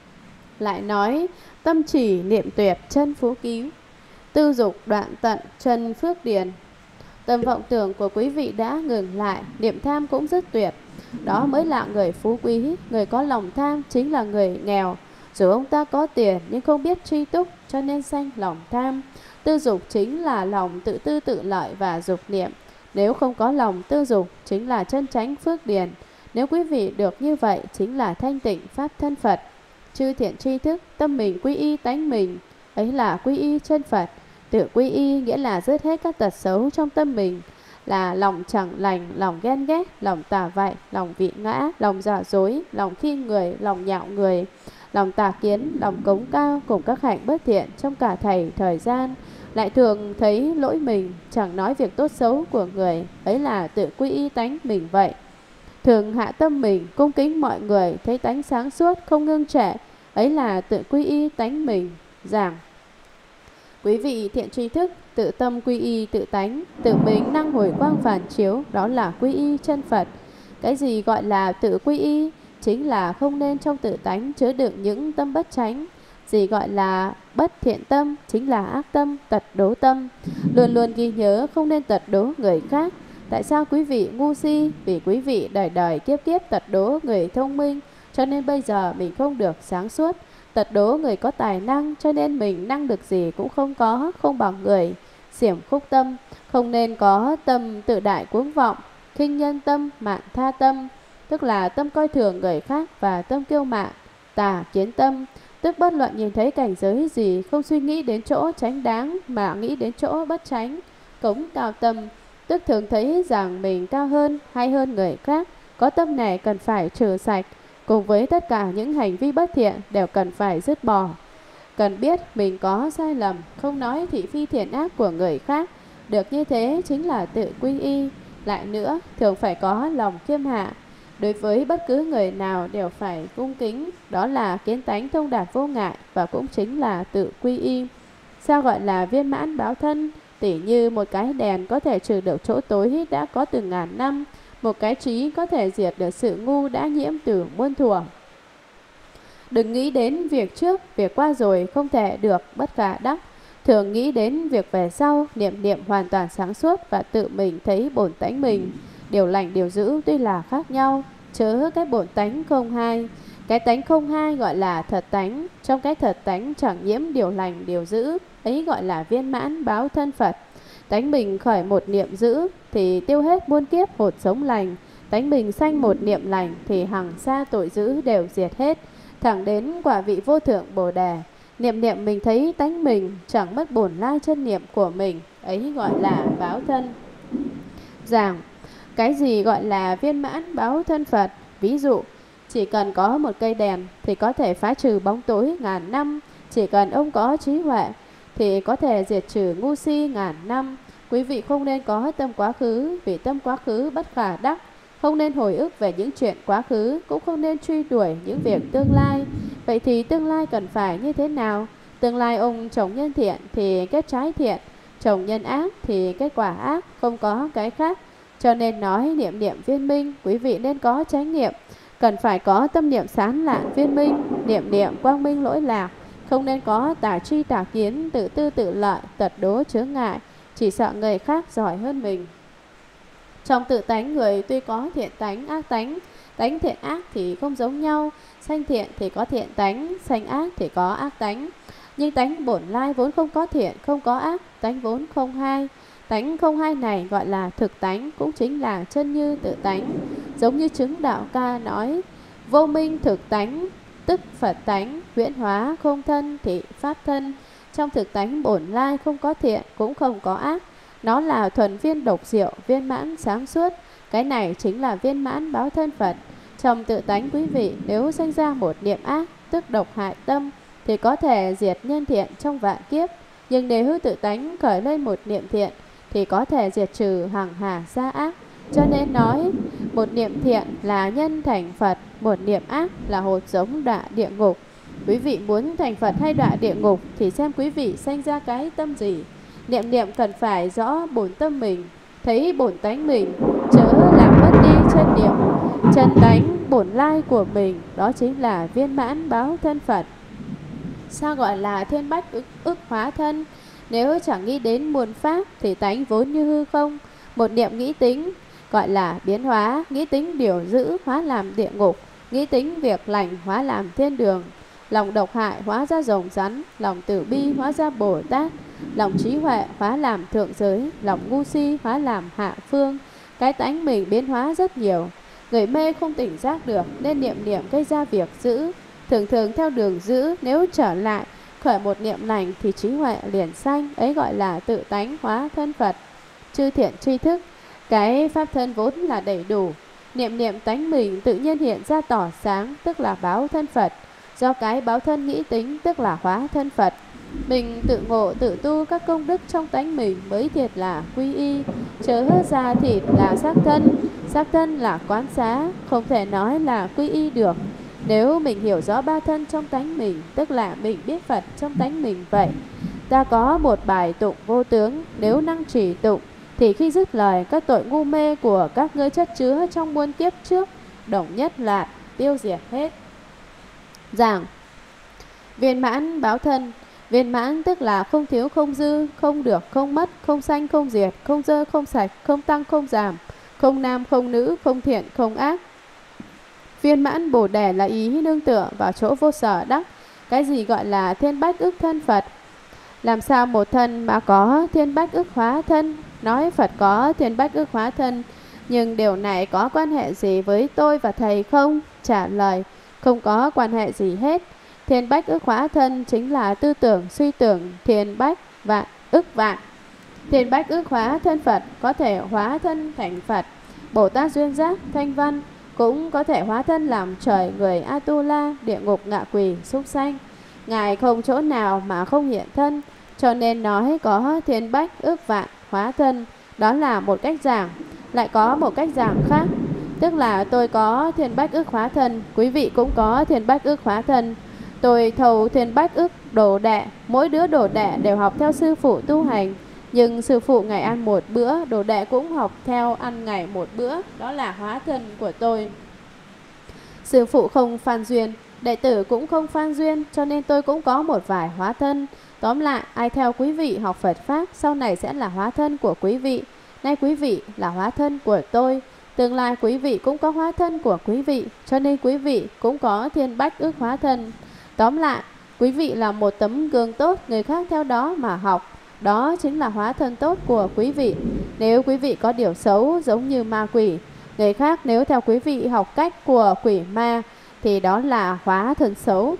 Speaker 1: Lại nói tâm chỉ niệm tuyệt chân phú cứu, tư dục đoạn tận chân phước điền. Tâm vọng tưởng của quý vị đã ngừng lại, niệm tham cũng rất tuyệt. Đó mới là người phú quý. Người có lòng tham chính là người nghèo. Dù ông ta có tiền nhưng không biết tri túc, cho nên sanh lòng tham. Tư dục chính là lòng tự tư tự lợi và dục niệm. Nếu không có lòng tư dục, chính là chân chánh phước điền. Nếu quý vị được như vậy, chính là thanh tịnh pháp thân Phật. Chư thiện tri thức, tâm mình quy y tánh mình, ấy là quy y chân Phật. Tự quy y nghĩa là dứt hết các tật xấu trong tâm mình, là lòng chẳng lành, lòng ghen ghét, lòng tà vạy, lòng vị ngã, lòng giả dối, lòng khi người, lòng nhạo người, lòng tà kiến, lòng cống cao, cùng các hạnh bất thiện trong cả thảy thời gian. Lại thường thấy lỗi mình, chẳng nói việc tốt xấu của người, ấy là tự quy y tánh mình vậy. Thường hạ tâm mình, cung kính mọi người, thấy tánh sáng suốt, không ngưng trệ, ấy là tự quy y tánh mình. Giảng: quý vị thiện tri thức, tự tâm quy y tự tánh, tự mình năng hồi quang phản chiếu, đó là quy y chân Phật. Cái gì gọi là tự quy y? Chính là không nên trong tự tánh chứa đựng những tâm bất chánh, Gì gọi là bất thiện tâm chính là ác tâm, tật đố tâm. Luôn luôn ghi nhớ không nên tật đố người khác. Tại sao quý vị ngu si? Vì quý vị đời đời kiếp kiếp tật đố người thông minh, cho nên bây giờ mình không được sáng suốt. Tật đố người có tài năng, cho nên mình năng được gì cũng không có, không bằng người. Xiểm khúc tâm, không nên có tâm tự đại cuống vọng, khinh nhân tâm, mạn tha tâm, tức là tâm coi thường người khác và tâm kiêu mạn. Tà kiến tâm, tức bất luận nhìn thấy cảnh giới gì không suy nghĩ đến chỗ tránh đáng mà nghĩ đến chỗ bất tránh. Cống cao tâm, tức thường thấy rằng mình cao hơn hay hơn người khác. Có tâm này cần phải trừ sạch, cùng với tất cả những hành vi bất thiện đều cần phải dứt bỏ. Cần biết mình có sai lầm, không nói thị phi thiện ác của người khác. Được như thế chính là tự quy y. Lại nữa, thường phải có lòng khiêm hạ. Đối với bất cứ người nào đều phải cung kính, đó là kiến tánh thông đạt vô ngại và cũng chính là tự quy y. Sao gọi là viên mãn báo thân? Tỉ như một cái đèn có thể trừ được chỗ tối đã có từ ngàn năm, một cái trí có thể diệt được sự ngu đã nhiễm từ muôn thuở. Đừng nghĩ đến việc trước, việc qua rồi không thể được bất khả đắc. Thường nghĩ đến việc về sau, niệm niệm hoàn toàn sáng suốt và tự mình thấy bổn tánh mình. Điều lành điều dữ tuy là khác nhau, chớ cái bổn tánh không hai. Cái tánh không hai gọi là thật tánh. Trong cái thật tánh chẳng nhiễm điều lành điều dữ, ấy gọi là viên mãn báo thân Phật. Tánh mình khởi một niệm dữ thì tiêu hết muôn kiếp hột sống lành. Tánh mình sanh một niệm lành thì hằng xa tội dữ đều diệt hết, thẳng đến quả vị vô thượng Bồ Đề. Niệm niệm mình thấy tánh mình chẳng mất bổn lai chân niệm của mình, ấy gọi là báo thân. Giảng cái gì gọi là viên mãn báo thân Phật? Ví dụ, chỉ cần có một cây đèn thì có thể phá trừ bóng tối ngàn năm. Chỉ cần ông có trí huệ thì có thể diệt trừ ngu si ngàn năm. Quý vị không nên có tâm quá khứ, vì tâm quá khứ bất khả đắc. Không nên hồi ức về những chuyện quá khứ, cũng không nên truy đuổi những việc tương lai. Vậy thì tương lai cần phải như thế nào? Tương lai ông trồng nhân thiện thì kết trái thiện, trồng nhân ác thì kết quả ác, không có cái khác. Cho nên nói niệm niệm viên minh, quý vị nên có chánh niệm, cần phải có tâm niệm sáng lạn viên minh, niệm niệm quang minh lỗi lạc. Không nên có tà tri tà kiến, tự tư tự lợi, tật đố chướng ngại, chỉ sợ người khác giỏi hơn mình. Trong tự tánh người tuy có thiện tánh, ác tánh, tánh thiện ác thì không giống nhau. Sanh thiện thì có thiện tánh, sanh ác thì có ác tánh. Nhưng tánh bổn lai vốn không có thiện, không có ác, tánh vốn không hai. Tánh không hai này gọi là thực tánh, cũng chính là chân như tự tánh. Giống như chứng đạo ca nói, vô minh thực tánh, tức Phật tánh, huyễn hóa không thân thị pháp thân. Trong thực tánh bổn lai không có thiện, cũng không có ác. Nó là thuần viên độc diệu, viên mãn sáng suốt. Cái này chính là viên mãn báo thân Phật. Trong tự tánh quý vị nếu sinh ra một niệm ác, tức độc hại tâm, thì có thể diệt nhân thiện trong vạn kiếp. Nhưng nếu tự tánh khởi lên một niệm thiện thì có thể diệt trừ hằng hà gia ác. Cho nên nói một niệm thiện là nhân thành Phật, một niệm ác là hột giống đọa địa ngục. Quý vị muốn thành Phật hay đọa địa ngục thì xem quý vị sanh ra cái tâm gì. Niệm niệm cần phải rõ bổn tâm mình, thấy bổn tánh mình, chớ làm mất đi chân niệm, chân tánh bổn lai của mình. Đó chính là viên mãn báo thân Phật. Sao gọi là thiên bách ức, ức hóa thân? Nếu chẳng nghĩ đến muôn pháp thì tánh vốn như hư không. Một niệm nghĩ tính gọi là biến hóa, nghĩ tính điều dữ hóa làm địa ngục, nghĩ tính việc lành hóa làm thiên đường. Lòng độc hại hóa ra rồng rắn, lòng từ bi hóa ra Bồ Tát, lòng trí huệ hóa làm thượng giới, lòng ngu si hóa làm hạ phương. Cái tánh mình biến hóa rất nhiều. Người mê không tỉnh giác được nên niệm niệm gây ra việc dữ. Thường thường theo đường dữ, nếu trở lại khởi một niệm lành thì trí huệ liền sanh, ấy gọi là tự tánh hóa thân Phật. Chư thiện tri thức, cái pháp thân vốn là đầy đủ. Niệm niệm tánh mình tự nhiên hiện ra tỏ sáng, tức là báo thân Phật. Do cái báo thân nghĩ tính, tức là hóa thân Phật. Mình tự ngộ tự tu các công đức trong tánh mình mới thiệt là quy y. Chớ ra thịt là xác thân, xác thân là quán xá, không thể nói là quy y được. Nếu mình hiểu rõ ba thân trong tánh mình, tức là mình biết Phật trong tánh mình vậy. Ta có một bài tụng vô tướng, nếu năng trì tụng thì khi dứt lời các tội ngu mê của các ngươi chất chứa trong muôn kiếp trước, đồng nhất là tiêu diệt hết. Giảng Viên mãn báo thân. Viên mãn tức là không thiếu không dư, không được không mất, không sanh không diệt, không dơ không sạch, không tăng không giảm, không nam không nữ, không thiện không ác. Viên mãn Bồ Đề là ý nương tựa vào chỗ vô sở đắc. Cái gì gọi là thiên bách ức thân Phật? Làm sao một thân mà có thiên bách ức hóa thân? Nói Phật có thiên bách ức hóa thân, nhưng điều này có quan hệ gì với tôi và thầy không? Trả lời, không có quan hệ gì hết. Thiên bách ức hóa thân chính là tư tưởng suy tưởng thiên bách vạn ức vạn. Thiên bách ức hóa thân Phật có thể hóa thân thành Phật. Bồ Tát duyên giác thanh văn cũng có thể hóa thân làm trời, người, Atula, địa ngục, ngạ quỷ, súc sanh. Ngài không chỗ nào mà không hiện thân, cho nên nói có thiên bách ức vạn hóa thân. Đó là một cách giảng. Lại có một cách giảng khác, tức là tôi có thiên bách ức hóa thân, quý vị cũng có thiên bách ức hóa thân. Tôi thầu thiên bách ức đồ đệ, mỗi đứa đồ đệ đều học theo sư phụ tu hành. Nhưng sư phụ ngày ăn một bữa, đồ đệ cũng học theo ăn ngày một bữa. Đó là hóa thân của tôi. Sư phụ không phan duyên, đệ tử cũng không phan duyên, cho nên tôi cũng có một vài hóa thân. Tóm lại, ai theo quý vị học Phật Pháp, sau này sẽ là hóa thân của quý vị. Nay quý vị là hóa thân của tôi, tương lai quý vị cũng có hóa thân của quý vị, cho nên quý vị cũng có thiên bách ức hóa thân. Tóm lại, quý vị là một tấm gương tốt, người khác theo đó mà học. Đó chính là hóa thân tốt của quý vị. Nếu quý vị có điều xấu giống như ma quỷ, người khác nếu theo quý vị học cách của quỷ ma, thì đó là hóa thân xấu.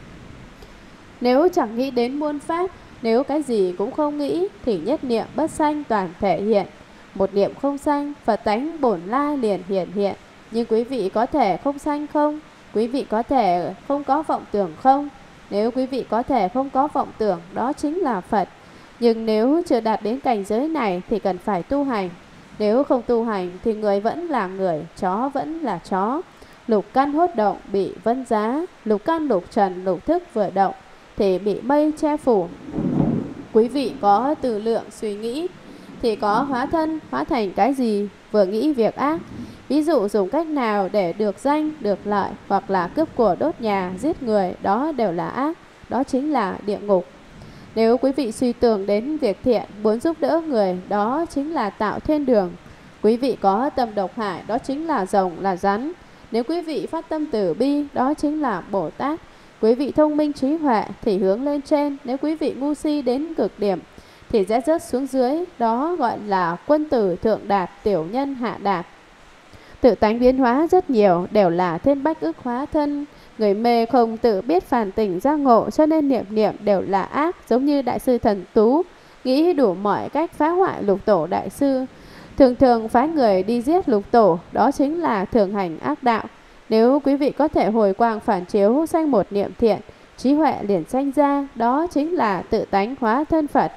Speaker 1: Nếu chẳng nghĩ đến muôn pháp, nếu cái gì cũng không nghĩ, thì nhất niệm bất sanh toàn thể hiện. Một niệm không sanh, Phật tánh bổn lai liền hiện hiện. Nhưng quý vị có thể không sanh không? Quý vị có thể không có vọng tưởng không? Nếu quý vị có thể không có vọng tưởng, đó chính là Phật. Nhưng nếu chưa đạt đến cảnh giới này thì cần phải tu hành. Nếu không tu hành thì người vẫn là người, chó vẫn là chó. Lục căn hốt động bị vân giá, lục căn lục trần lục thức vừa động thì bị mây che phủ. Quý vị có từ lượng suy nghĩ thì có hóa thân, hóa thành cái gì? Vừa nghĩ việc ác. Ví dụ dùng cách nào để được danh, được lợi, hoặc là cướp của, đốt nhà, giết người, đó đều là ác. Đó chính là địa ngục. Nếu quý vị suy tưởng đến việc thiện, muốn giúp đỡ người, đó chính là tạo thiên đường. Quý vị có tâm độc hại, đó chính là rồng, là rắn. Nếu quý vị phát tâm từ bi, đó chính là Bồ Tát. Quý vị thông minh trí huệ thì hướng lên trên. Nếu quý vị ngu si đến cực điểm thì sẽ rớt xuống dưới. Đó gọi là quân tử thượng đạt, tiểu nhân hạ đạt. Tự tánh biến hóa rất nhiều, đều là thiên bách ức hóa thân. Người mê không tự biết phản tỉnh giác ngộ, cho nên niệm niệm đều là ác. Giống như Đại sư Thần Tú nghĩ đủ mọi cách phá hoại Lục Tổ Đại sư, thường thường phái người đi giết Lục Tổ. Đó chính là thường hành ác đạo. Nếu quý vị có thể hồi quang phản chiếu, sanh một niệm thiện, trí huệ liền sanh ra. Đó chính là tự tánh hóa thân Phật.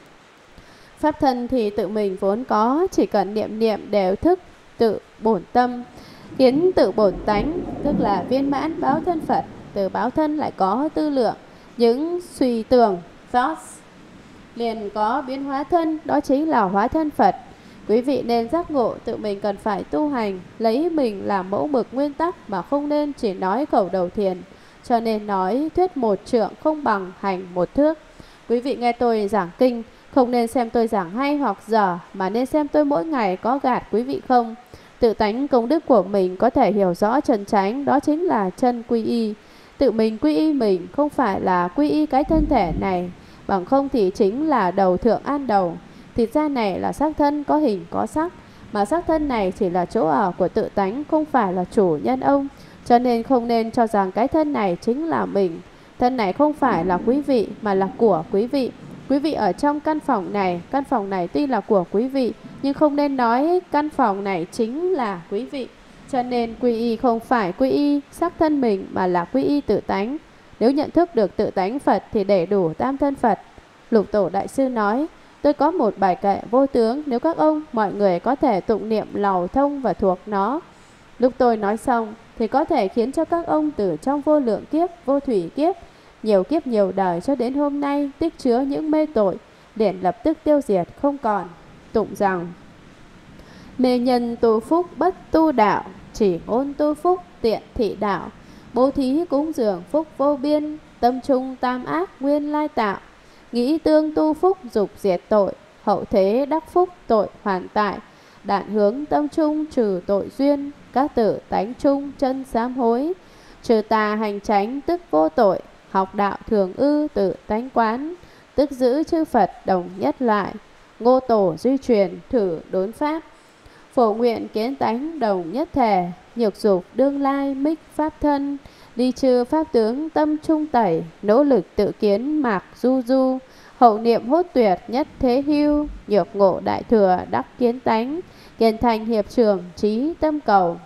Speaker 1: Pháp thân thì tự mình vốn có, chỉ cần niệm niệm đều thức tự bổn tâm, kiến tự bổn tánh, tức là viên mãn báo thân Phật. Từ báo thân lại có tư lượng, những suy tưởng thoughts liền có biến hóa thân, đó chính là hóa thân Phật. Quý vị nên giác ngộ tự mình cần phải tu hành, lấy mình làm mẫu mực nguyên tắc, mà không nên chỉ nói khẩu đầu thiền. Cho nên nói thuyết một trượng không bằng hành một thước. Quý vị nghe tôi giảng kinh, không nên xem tôi giảng hay hoặc dở, mà nên xem tôi mỗi ngày có gạt quý vị không. Tự tánh công đức của mình có thể hiểu rõ chân chánh, đó chính là chân quy y. Tự mình quy y mình, không phải là quy y cái thân thể này, bằng không thì chính là đầu thượng an đầu. Thịt da này là xác thân có hình có sắc, mà xác thân này chỉ là chỗ ở của tự tánh, không phải là chủ nhân ông. Cho nên không nên cho rằng cái thân này chính là mình. Thân này không phải là quý vị, mà là của quý vị. Quý vị ở trong căn phòng này, căn phòng này tuy là của quý vị, nhưng không nên nói căn phòng này chính là quý vị. Cho nên quy y không phải quy y xác thân mình, mà là quy y tự tánh. Nếu nhận thức được tự tánh Phật thì đầy đủ tam thân Phật. Lục Tổ Đại sư nói, tôi có một bài kệ vô tướng, nếu các ông, mọi người có thể tụng niệm lầu thông và thuộc nó. Lúc tôi nói xong thì có thể khiến cho các ông từ trong vô lượng kiếp, vô thủy kiếp, nhiều kiếp nhiều đời cho đến hôm nay tích chứa những mê tội, liền lập tức tiêu diệt không còn. Tụng rằng: mê nhân tu phúc bất tu đạo, chỉ ngôn tu phúc tiện thị đạo. Bố thí cúng dường phúc vô biên, tâm trung tam ác nguyên lai tạo. Nghĩ tương tu phúc dục diệt tội, hậu thế đắc phúc tội hoàn tại. Đạn hướng tâm trung trừ tội duyên, các tử tánh trung chân sám hối. Trừ tà hành chánh tức vô tội, học đạo thường ư tự tánh quán. Tức giữ chư Phật đồng nhất loại, ngô tổ duy truyền thử đốn pháp. Phổ nguyện kiến tánh đồng nhất thể, nhược dục đương lai mích pháp thân. Đi trừ pháp tướng tâm trung tẩy, nỗ lực tự kiến mạc du du. Hậu niệm hốt tuyệt nhất thế hưu, nhược ngộ đại thừa đắc kiến tánh. Kiền thành hiệp trường trí tâm cầu.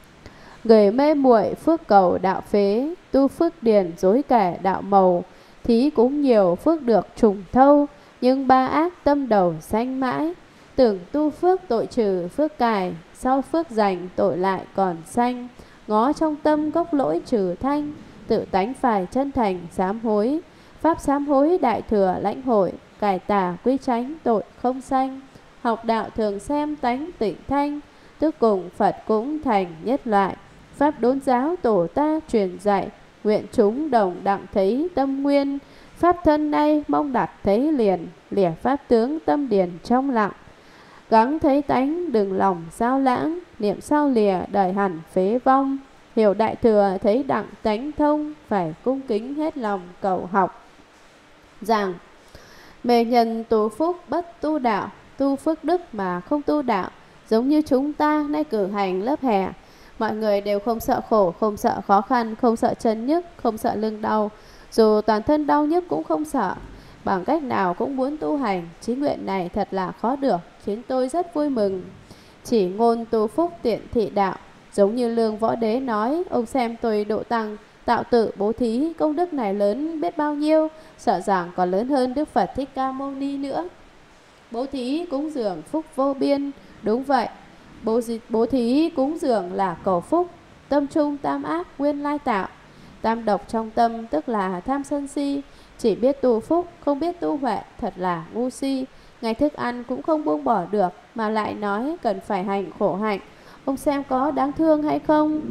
Speaker 1: Người mê muội phước cầu đạo phế, tu phước điền dối kẻ đạo màu. Thí cũng nhiều phước được trùng thâu, nhưng ba ác tâm đầu sanh mãi. Tưởng tu phước tội trừ phước cài, sau phước dành tội lại còn sanh. Ngó trong tâm gốc lỗi trừ thanh, tự tánh phải chân thành sám hối. Pháp sám hối đại thừa lãnh hội, cải tà quy chánh tội không sanh. Học đạo thường xem tánh tịnh thanh, tức cùng Phật cũng thành nhất loại. Pháp đốn giáo tổ ta truyền dạy, nguyện chúng đồng đặng thấy tâm nguyên. Pháp thân nay mong đặt thấy liền, lìa pháp tướng tâm điền trong lặng. Gắng thấy tánh đừng lòng sao lãng, niệm sao lìa đời hẳn phế vong. Hiểu đại thừa thấy đặng tánh thông, phải cung kính hết lòng cầu học. Rằng mê nhân tu phúc bất tu đạo, tu phước đức mà không tu đạo. Giống như chúng ta nay cử hành lớp hè, mọi người đều không sợ khổ, không sợ khó khăn, không sợ chân nhức, không sợ lưng đau. Dù toàn thân đau nhức cũng không sợ, bằng cách nào cũng muốn tu hành. Chí nguyện này thật là khó được, khiến tôi rất vui mừng. Chỉ ngôn tu phúc tiện thị đạo, giống như Lương Võ Đế nói, ông xem tôi độ tăng, tạo tự bố thí, công đức này lớn biết bao nhiêu, sợ rằng còn lớn hơn Đức Phật Thích Ca Mâu Ni nữa. Bố thí cúng dường phúc vô biên, đúng vậy, bố, bố thí cúng dường là cầu phúc. Tâm trung tam ác nguyên lai tạo. Tam độc trong tâm tức là tham sân si, chỉ biết tu phúc, không biết tu huệ, thật là ngu si. Ngày thức ăn cũng không buông bỏ được, mà lại nói cần phải hành khổ hạnh. Ông xem có đáng thương hay không?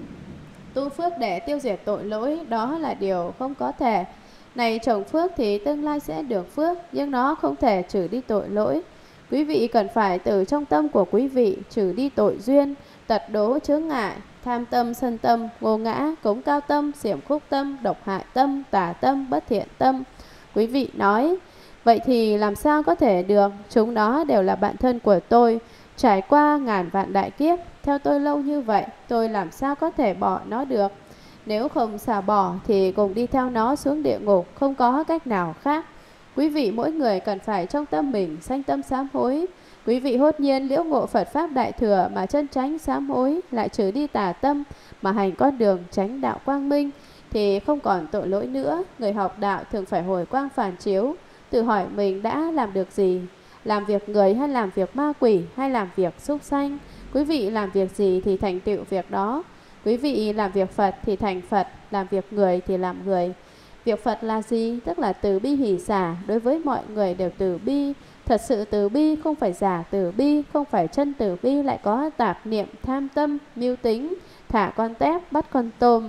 Speaker 1: Tu phước để tiêu diệt tội lỗi, đó là điều không có thể. Này trồng phước thì tương lai sẽ được phước, nhưng nó không thể trừ đi tội lỗi. Quý vị cần phải từ trong tâm của quý vị trừ đi tội duyên, tật đố chướng ngại, tham tâm, sân tâm, ngô ngã, cống cao tâm, xiểm khúc tâm, độc hại tâm, tà tâm, bất thiện tâm. Quý vị nói, vậy thì làm sao có thể được? Chúng đó đều là bạn thân của tôi, trải qua ngàn vạn đại kiếp, theo tôi lâu như vậy, tôi làm sao có thể bỏ nó được? Nếu không xả bỏ thì cùng đi theo nó xuống địa ngục, không có cách nào khác. Quý vị mỗi người cần phải trong tâm mình sanh tâm sám hối. Quý vị hốt nhiên liễu ngộ Phật Pháp Đại Thừa mà chân chánh sám hối, lại trừ đi tà tâm mà hành con đường chánh đạo quang minh, thì không còn tội lỗi nữa. Người học đạo thường phải hồi quang phản chiếu, tự hỏi mình đã làm được gì, làm việc người hay làm việc ma quỷ, hay làm việc súc sanh. Quý vị làm việc gì thì thành tựu việc đó. Quý vị làm việc Phật thì thành Phật, làm việc người thì làm người. Việc Phật là gì? Tức là từ bi hỷ xả, đối với mọi người đều từ bi. Thật sự từ bi, không phải giả từ bi, không phải chân từ bi, lại có tạp niệm, tham tâm, mưu tính, thả con tép, bắt con tôm.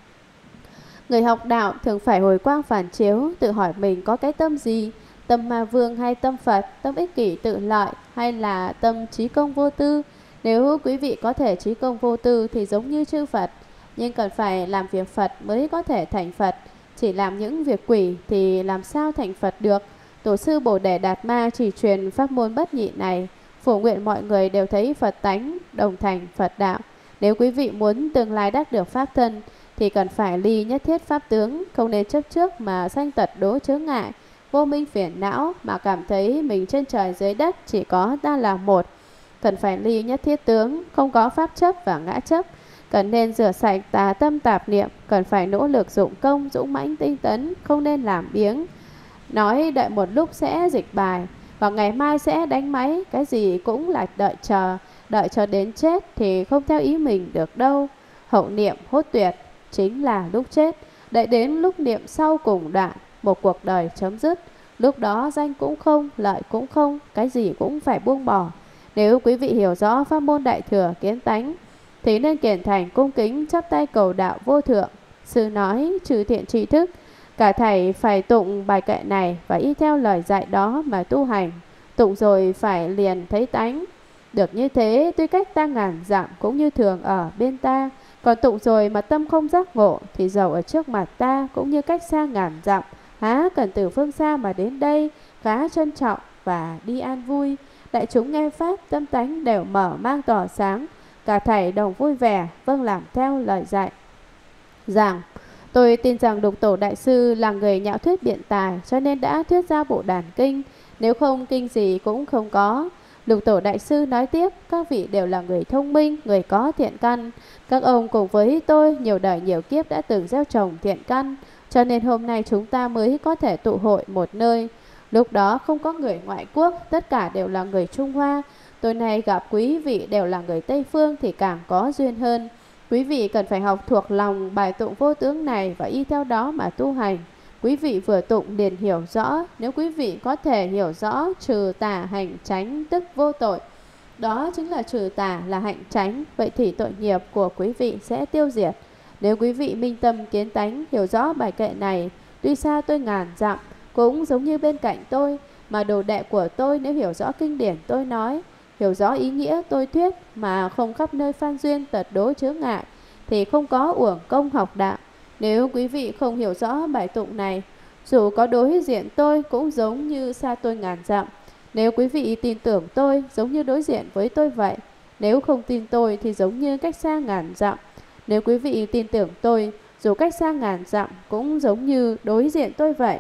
Speaker 1: Người học đạo thường phải hồi quang phản chiếu, tự hỏi mình có cái tâm gì? Tâm ma vương hay tâm Phật? Tâm ích kỷ tự lợi hay là tâm trí công vô tư? Nếu quý vị có thể trí công vô tư thì giống như chư Phật, nhưng cần phải làm việc Phật mới có thể thành Phật. Chỉ làm những việc quỷ thì làm sao thành Phật được? Tổ sư Bồ Đề Đạt Ma chỉ truyền pháp môn bất nhị này, phổ nguyện mọi người đều thấy Phật tánh, đồng thành Phật đạo. Nếu quý vị muốn tương lai đắc được pháp thân thì cần phải ly nhất thiết pháp tướng, không nên chấp trước mà sanh tật đố chướng ngại, vô minh phiền não mà cảm thấy mình trên trời dưới đất chỉ có ta là một. Cần phải ly nhất thiết tướng, không có pháp chấp và ngã chấp. Cần nên rửa sạch tà tâm tạp niệm, cần phải nỗ lực dụng công, dũng mãnh tinh tấn, không nên làm biếng. Nói đợi một lúc sẽ dịch bài, và ngày mai sẽ đánh máy, cái gì cũng là đợi chờ, đợi cho đến chết thì không theo ý mình được đâu. Hậu niệm hốt tuyệt chính là lúc chết, đợi đến lúc niệm sau cùng đoạn, một cuộc đời chấm dứt. Lúc đó danh cũng không, lợi cũng không, cái gì cũng phải buông bỏ. Nếu quý vị hiểu rõ pháp môn Đại Thừa kiến tánh thì nên kiền thành cung kính chắp tay cầu đạo vô thượng, Sư nói: Trừ thiện tri thức, cả thảy phải tụng bài kệ này và y theo lời dạy đó mà tu hành. Tụng rồi phải liền thấy tánh. Được như thế, tuy cách ta ngàn dặm cũng như thường ở bên ta. Còn tụng rồi mà tâm không giác ngộ, thì dầu ở trước mặt ta cũng như cách xa ngàn dặm, há cần từ phương xa mà đến đây, khá trân trọng và đi an vui. Đại chúng nghe pháp, tâm tánh đều mở mang tỏ sáng, cả thảy đồng vui vẻ, vâng làm theo lời dạy. Giảng: Tôi tin rằng Đục Tổ Đại Sư là người nhạo thuyết biện tài, cho nên đã thuyết ra bộ đàn kinh. Nếu không, kinh gì cũng không có. Đục Tổ Đại Sư nói tiếp: Các vị đều là người thông minh, người có thiện căn. Các ông cùng với tôi nhiều đời nhiều kiếp đã từng gieo trồng thiện căn, cho nên hôm nay chúng ta mới có thể tụ hội một nơi. Lúc đó không có người ngoại quốc, tất cả đều là người Trung Hoa. Tối nay gặp quý vị đều là người Tây Phương thì càng có duyên hơn. Quý vị cần phải học thuộc lòng bài tụng vô tướng này và y theo đó mà tu hành. Quý vị vừa tụng liền hiểu rõ. Nếu quý vị có thể hiểu rõ trừ tà hành chánh tức vô tội, đó chính là trừ tà là hạnh chánh, vậy thì tội nghiệp của quý vị sẽ tiêu diệt. Nếu quý vị minh tâm kiến tánh hiểu rõ bài kệ này, tuy xa tôi ngàn dặm cũng giống như bên cạnh tôi, mà đồ đệ của tôi nếu hiểu rõ kinh điển tôi nói, hiểu rõ ý nghĩa tôi thuyết mà không khắp nơi phan duyên tật đố chướng ngại, thì không có uổng công học đạo. Nếu quý vị không hiểu rõ bài tụng này, dù có đối diện tôi cũng giống như xa tôi ngàn dặm. Nếu quý vị tin tưởng tôi, giống như đối diện với tôi vậy. Nếu không tin tôi thì giống như cách xa ngàn dặm. Nếu quý vị tin tưởng tôi, dù cách xa ngàn dặm cũng giống như đối diện tôi vậy.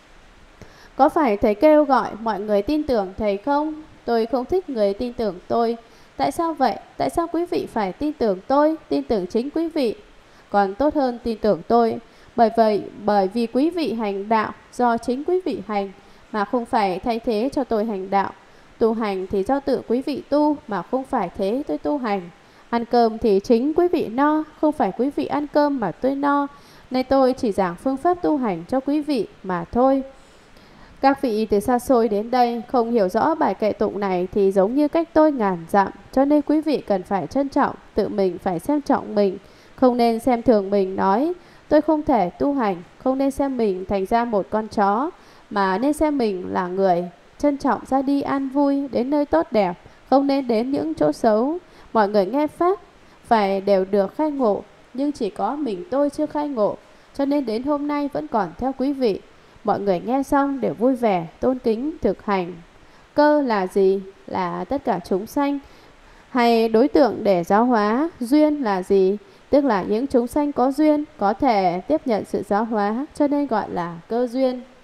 Speaker 1: Có phải thầy kêu gọi mọi người tin tưởng thầy không? Tôi không thích người tin tưởng tôi. Tại sao vậy? Tại sao quý vị phải tin tưởng tôi? Tin tưởng chính quý vị còn tốt hơn tin tưởng tôi. Bởi vậy, bởi vì quý vị hành đạo do chính quý vị hành, mà không phải thay thế cho tôi hành đạo. Tu hành thì do tự quý vị tu, mà không phải thế tôi tu hành. Ăn cơm thì chính quý vị no, không phải quý vị ăn cơm mà tôi no. Nay tôi chỉ giảng phương pháp tu hành cho quý vị mà thôi. Các vị từ xa xôi đến đây không hiểu rõ bài kệ tụng này thì giống như cách tôi ngàn dặm. Cho nên quý vị cần phải trân trọng, tự mình phải xem trọng mình. Không nên xem thường mình nói tôi không thể tu hành. Không nên xem mình thành ra một con chó, mà nên xem mình là người trân trọng ra đi an vui, đến nơi tốt đẹp, không nên đến những chỗ xấu. Mọi người nghe pháp phải đều được khai ngộ, nhưng chỉ có mình tôi chưa khai ngộ, cho nên đến hôm nay vẫn còn theo quý vị. Mọi người nghe xong đều vui vẻ, tôn kính, thực hành. Cơ là gì? Là tất cả chúng sanh, hay đối tượng để giáo hóa. Duyên là gì? Tức là những chúng sanh có duyên, có thể tiếp nhận sự giáo hóa, cho nên gọi là cơ duyên.